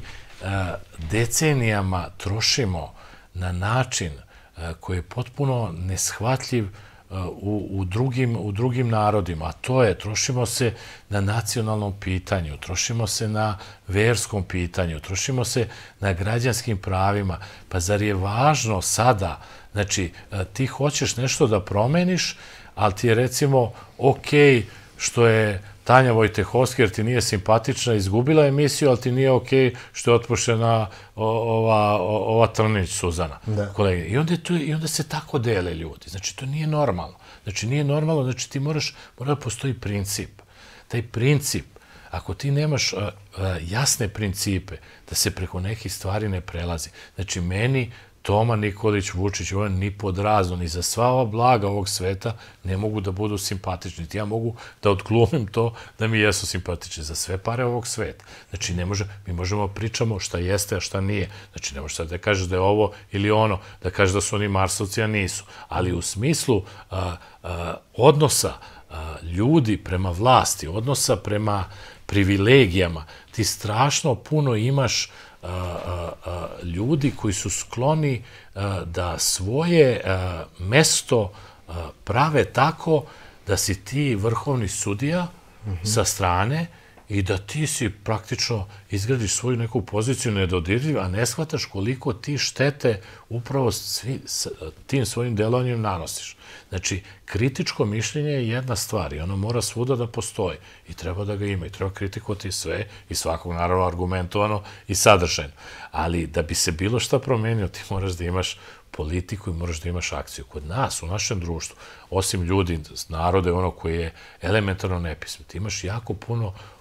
decenijama trošimo na način koji je potpuno neshvatljiv u, u, drugim, u drugim narodima. A to je, trošimo se na nacionalnom pitanju, trošimo se na verskom pitanju, trošimo se na građanskim pravima. Pa zar je važno sada, znači, ti hoćeš nešto da promeniš, ali ti je recimo okej što je Tanja Vojtehovski, jer ti nije simpatična, izgubila emisiju, ali ti nije okej što je otpuštena ova, ova Trnić Suzana. Kolege. I onda, to, I onda se tako dele ljudi. Znači, to nije normalno. Znači, nije normalno, znači ti moraš, mora da postoji princip. Taj princip, ako ti nemaš a, a, jasne principe, da se preko nekih stvari ne prelazi. Znači, meni Toma Nikolić, Vučić, on ni pod razno, ni za sva ova blaga ovog sveta ne mogu da budu simpatični. Ja mogu da odglumim to da mi jesu simpatični za sve pare ovog sveta. Znači, ne može, mi možemo pričamo šta jeste, a šta nije. Znači, ne možeš sad da kažeš da je ovo ili ono, da kažeš da su oni Marsovci, a nisu. Ali u smislu a, a, odnosa a, ljudi prema vlasti, odnosa prema privilegijama, ti strašno puno imaš A, a, a, ljudi koji su skloni a, da svoje a, mesto a, prave tako da si ti vrhovni sudija mm-hmm. sa strane i da ti si praktično izgradiš svoju neku poziciju nedodirljiv, a ne shvataš koliko ti štete upravo svi, s, tim svojim delovanjem nanosiš. Znači, kritičko mišljenje je jedna stvar i ono mora svuda da postoji i treba da ga ima i treba kritikovati sve i svakog naravno argumentovano i sadržajno. Ali da bi se bilo šta promenio, ti moraš da imaš politiku i moraš da imaš akciju. Kod nas, u našem društvu, osim ljudi, narode, ono koji je elementarno nepismen, ti imaš jako puno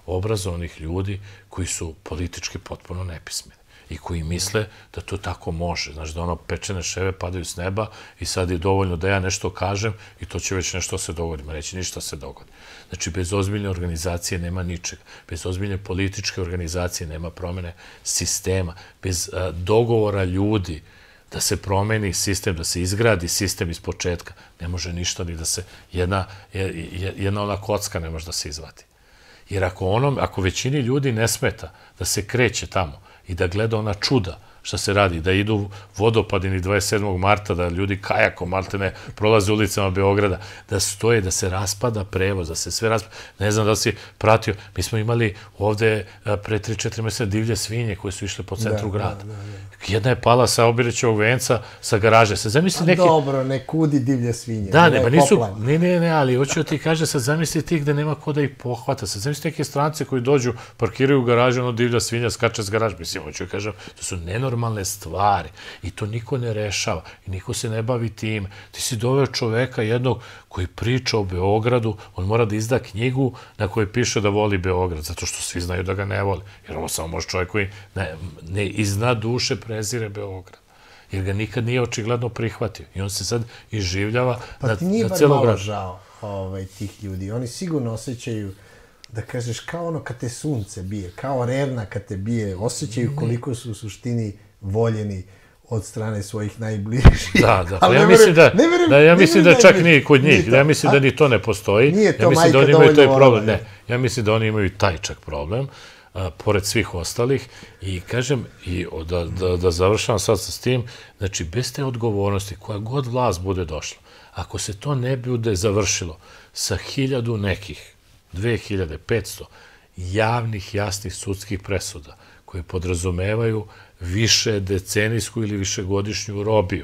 obrazovanih ljudi koji su politički potpuno nepismeni i koji misle da to tako može. Znaš, da ono pečene ševe padaju s neba i sad je dovoljno da ja nešto kažem i to će već nešto se dogodi. Ma neće ništa se dogodi. Znači, bez ozbiljne organizacije nema ničega. Bez ozbiljne političke organizacije nema promene sistema. Bez a, dogovora ljudi da se promeni sistem, da se izgradi sistem iz početka, ne može ništa ni da se, jedna, jedna ona kocka ne može da se izvati. Jer ako, onom, ako većini ljudi ne smeta da se kreće tamo i da gleda ona čuda šta se radi, da idu vodopadini dvadeset sedmog marta, da ljudi kajakom, maltene, prolaze ulicama Beograda, da stoje, da se raspada prevoz, da se sve raspada. Ne znam da li si pratio, mi smo imali ovde pre tri četiri meseca divlje svinje koje su išle po centru grada. Jedna je pala sa Obilićevog venca, sa garaže. Sad zamisli neki... Dobro, ne kudi divlje svinje. Da, ne, pa nisu... Ne, ne, ne, ali hoću da ti kaže, sad zamisli ti gde nema ko da ih pohvata. Sad zamisli neke strance koji dođu, parkiraju u garažu, ono divlja svinja skače s garaž. Mislim, hoću da kažem, to su nenormalne stvari i to niko ne rešava i niko se ne bavi tim. Ti si doveo čoveka jednog koji priča o Beogradu, on mora da izda knjigu na kojoj piše da voli Beograd, zato što svi znaju da ga ne voli. Jer ovo samo može čovjek koji ne, ne izna duše prezire Beograd. Jer ga nikad nije očigledno prihvatio. I on se sad iživljava pa na, ti nije na bar celog malo grada. žao ovaj, tih ljudi. Oni sigurno osjećaju, da kažeš, kao ono kad te sunce bije, kao rerna kad te bije, osjećaju koliko su u suštini voljeni od strane svojih najbližih. Da, da, pa ja mislim da, da, ja mislim da čak nije kod njih, ja mislim da ni to ne postoji. Nije to ja mislim majka da oni imaju taj dovoljno problem, vola. ne, ja mislim da oni imaju taj čak problem, a, pored svih ostalih, i kažem, i da, da, da završavam sad sa s tim, znači, bez te odgovornosti, koja god vlast bude došla, ako se to ne bude završilo sa hiljadu nekih, dve hiljade petsto javnih, jasnih sudskih presuda, koje podrazumevaju više decenijsku ili višegodišnju robiju.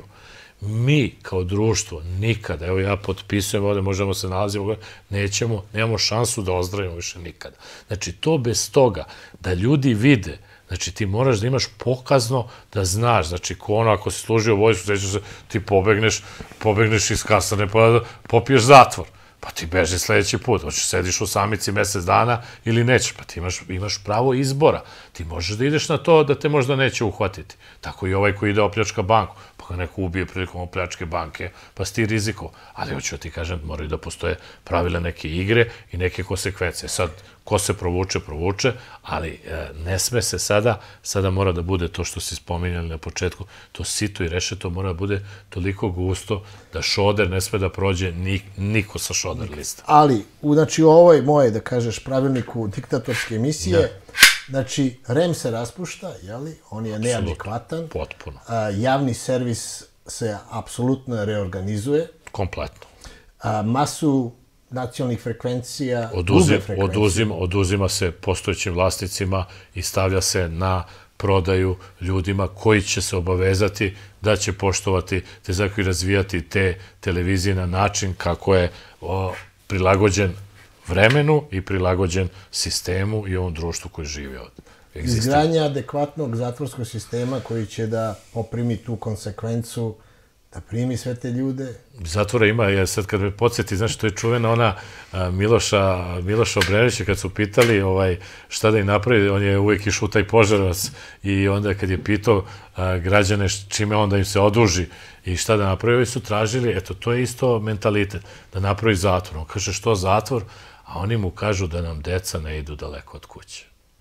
Mi, kao društvo, nikada, evo ja potpisujem ovde, možemo se nalazimo, nećemo, nemamo šansu da ozdravimo više nikada. Znači, to bez toga, da ljudi vide, znači, ti moraš da imaš pokazno da znaš, znači, ko ono, ako si služio vojsku, sećaš se, ti pobegneš, pobegneš iz kasarne, pa popiješ zatvor. Pa ti beži sledeći put, hoćeš sediš u samici mesec dana ili nećeš, pa ti imaš, imaš pravo izbora. Ti možeš da ideš na to da te možda neće uhvatiti. Tako i ovaj koji ide opljačka banku, pa ga neko ubije prilikom opljačke banke, pa si ti riziko. Ali hoću da ti kažem, moraju da postoje pravila neke igre i neke konsekvence. Sad, ko se provuče, provuče, ali e, ne sme se sada, sada mora da bude to što si spominjali na početku, to sito i rešeto mora da bude toliko gusto da šoder ne sme da prođe ni, niko sa šoder lista. Ali, u, znači, u ovoj moje, da kažeš, pravilniku diktatorske emisije, ne. Znači, R E M se raspušta, jeli? On je neadekvatan. Potpuno. A, javni servis se apsolutno reorganizuje. Kompletno. A, masu nacionalnih frekvencija, Oduzim, oduzim, oduzima se postojećim vlasnicima i stavlja se na prodaju ljudima koji će se obavezati da će poštovati te zakone i razvijati te televizije na način kako je o, prilagođen vremenu i prilagođen sistemu i ovom društvu koji živi ovde. Izgradnja adekvatnog zatvorskog sistema koji će da poprimi tu konsekvencu, da primi sve te ljude. Zatvora ima, ja sad kad me podsjeti, znaš, to je čuvena ona a, Miloša, Miloša Obrenovića, kad su pitali ovaj, šta da im napravi, on je uvijek išao u taj Požarevac i onda kad je pitao a, građane čime onda im se oduži i šta da napravi, ovi su tražili, eto, to je isto mentalitet, da napravi zatvor. On kaže, što zatvor? A oni mu kažu da nam deca ne idu daleko od kuće.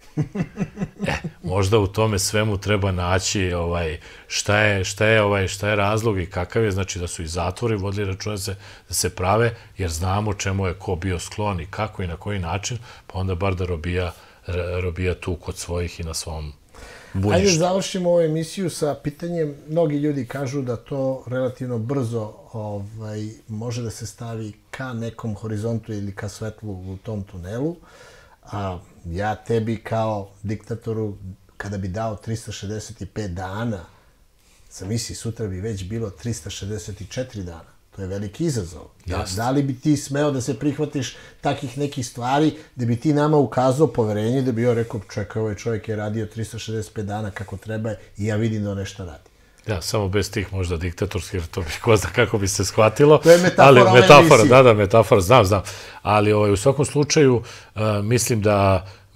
E, možda u tome svemu treba naći ovaj, šta, je, šta, je, ovaj, šta je razlog i kakav je, znači da su i zatvori vodili računa se, da se prave, jer znamo čemu je ko bio sklon i kako i na koji način, pa onda bar da robija, robija tu kod svojih i na svom bunjištu. Ajde završimo ovu emisiju sa pitanjem. Mnogi ljudi kažu da to relativno brzo ovaj, može da se stavi ka nekom horizontu ili ka svetlu u tom tunelu. A ja tebi kao diktatoru, kada bi dao trista šezdeset pet dana, zamisli, sutra bi već bilo trista šezdeset četiri dana. To je veliki izazov. Da, da li bi ti smeo da se prihvatiš takih nekih stvari, da bi ti nama ukazao poverenje, da bi joj rekao, čekaj, ovaj čovjek je radio trista šezdeset pet dana kako treba i ja vidim da on nešto radi. Ja, samo bez tih možda diktatorskih, jer to bi ko zna kako bi se shvatilo. To je metafora ali, ove metafora, emisije. da, da, metafora, znam, znam. Ali ovaj, u svakom slučaju, uh, mislim da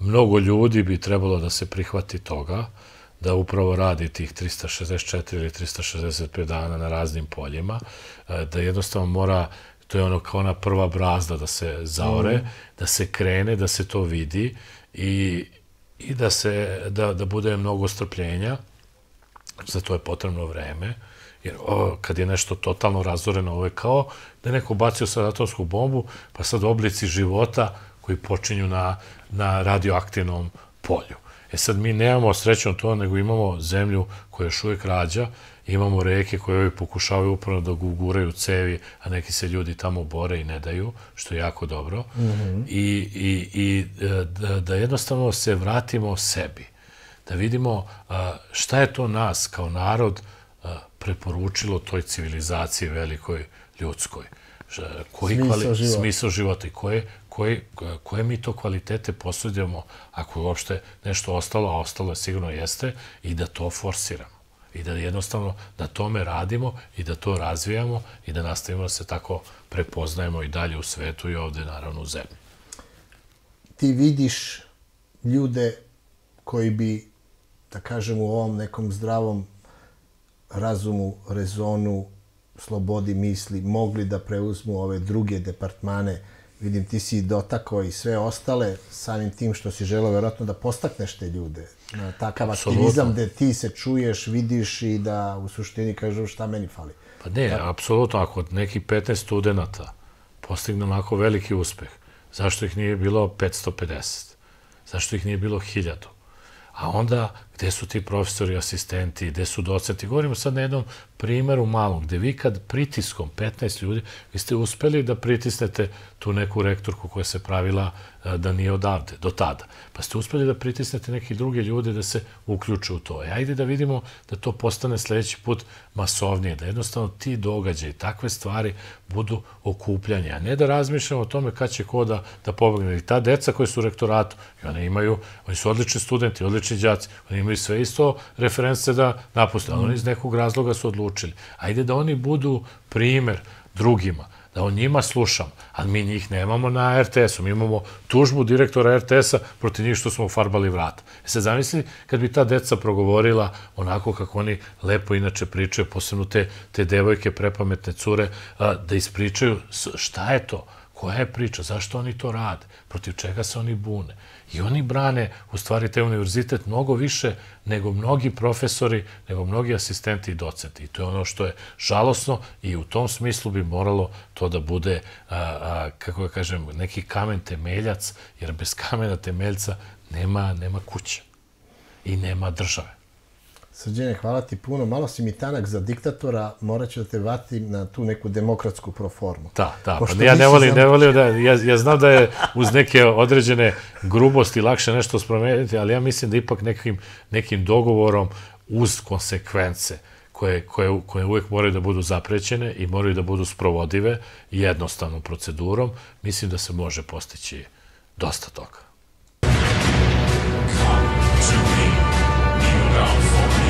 mnogo ljudi bi trebalo da se prihvati toga, da upravo radi tih trista šezdeset četiri ili trista šezdeset pet dana na raznim poljima, da jednostavno mora, to je ono kao ona prva brazda da se zaore, mm. da se krene, da se to vidi i, i da, se, da, da bude mnogo strpljenja, za to je potrebno vreme, jer o, kad je nešto totalno razoreno, ovo je kao da je neko bacio sad atomsku bombu, pa sad oblici života koji počinju na, na radioaktivnom polju. E sad mi nemamo srećom to, nego imamo zemlju koja još uvijek rađa, imamo reke koje pokušavaju upravo da guraju cevi, a neki se ljudi tamo bore i ne daju, što je jako dobro. Mm-hmm. I, i, i da, da jednostavno se vratimo sebi, da vidimo a, šta je to nas kao narod a, preporučilo toj civilizaciji velikoj ljudskoj. Koji smisao, život. smisao života i koje, koje, koje mi to kvalitete posudimo, ako je uopšte nešto ostalo, a ostalo je sigurno jeste, i da to forsiramo. I da jednostavno na tome radimo i da to razvijamo i da nastavimo da se tako prepoznajemo i dalje u svetu i ovde, naravno, u zemlji. Ti vidiš ljude koji bi, da kažem, u ovom nekom zdravom razumu, rezonu, slobodi misli, mogli da preuzmu ove druge departmane. Vidim, ti si dotakao i sve ostale, samim tim što si želeo vjerojatno da postakneš te ljude. Na takav aktivizam gde ti se čuješ, vidiš i da u suštini kažu šta meni fali. Pa ne, apsolutno, ako neki petnaest studenta postigne onako veliki uspeh, zašto ih nije bilo petsto pedeset? Zašto ih nije bilo hiljadu? A onda, gde su ti profesori, asistenti, gde su docenti? Govorimo sad na jednom primjeru malom, gde vi kad pritiskom petnaest ljudi, vi ste uspeli da pritisnete tu neku rektorku koja se pravila da nije odavde, do tada. Pa ste uspeli da pritisnete neki druge ljude da se uključe u to. E, ajde da vidimo da to postane sljedeći put masovnije, da jednostavno ti događaji, takve stvari budu okupljanje, a ne da razmišljamo o tome kad će ko da, da pobegne. I ta deca koji su u rektoratu, i one imaju, oni su odlični studenti, odlični đaci, oni imaju sve isto reference da napuste, ali oni iz nekog razloga su odlučili. Ajde da oni budu primer drugima, da o njima slušam, ali mi njih nemamo na er te esu. Mi imamo tužbu direktora er te esa protiv njih što smo farbali vrata. E sad zamisli kad bi ta deca progovorila onako kako oni lepo inače pričaju, posebno te, te devojke, prepametne cure, a, da ispričaju šta je to, koja je priča, zašto oni to rade, protiv čega se oni bune. I oni brane, u stvari, te univerzitet mnogo više nego mnogi profesori, nego mnogi asistenti i docenti. I to je ono što je žalosno i u tom smislu bi moralo to da bude, a, a, kako ja kažem, neki kamen temeljac, jer bez kamena temeljca nema, nema kuće i nema države. Srđane, hvala ti puno. Malo si mi tanak za diktatora, morat ću da te vratim na tu neku demokratsku proformu. Da, da, pa ja ne volim, ne volim da, ja, ja znam da je uz neke određene grubosti lakše nešto spromeniti, ali ja mislim da ipak nekim, nekim dogovorom uz konsekvence koje, koje, koje uvijek moraju da budu zaprećene i moraju da budu sprovodive jednostavnom procedurom, mislim da se može postići dosta toga. Come to me, kneel down for me.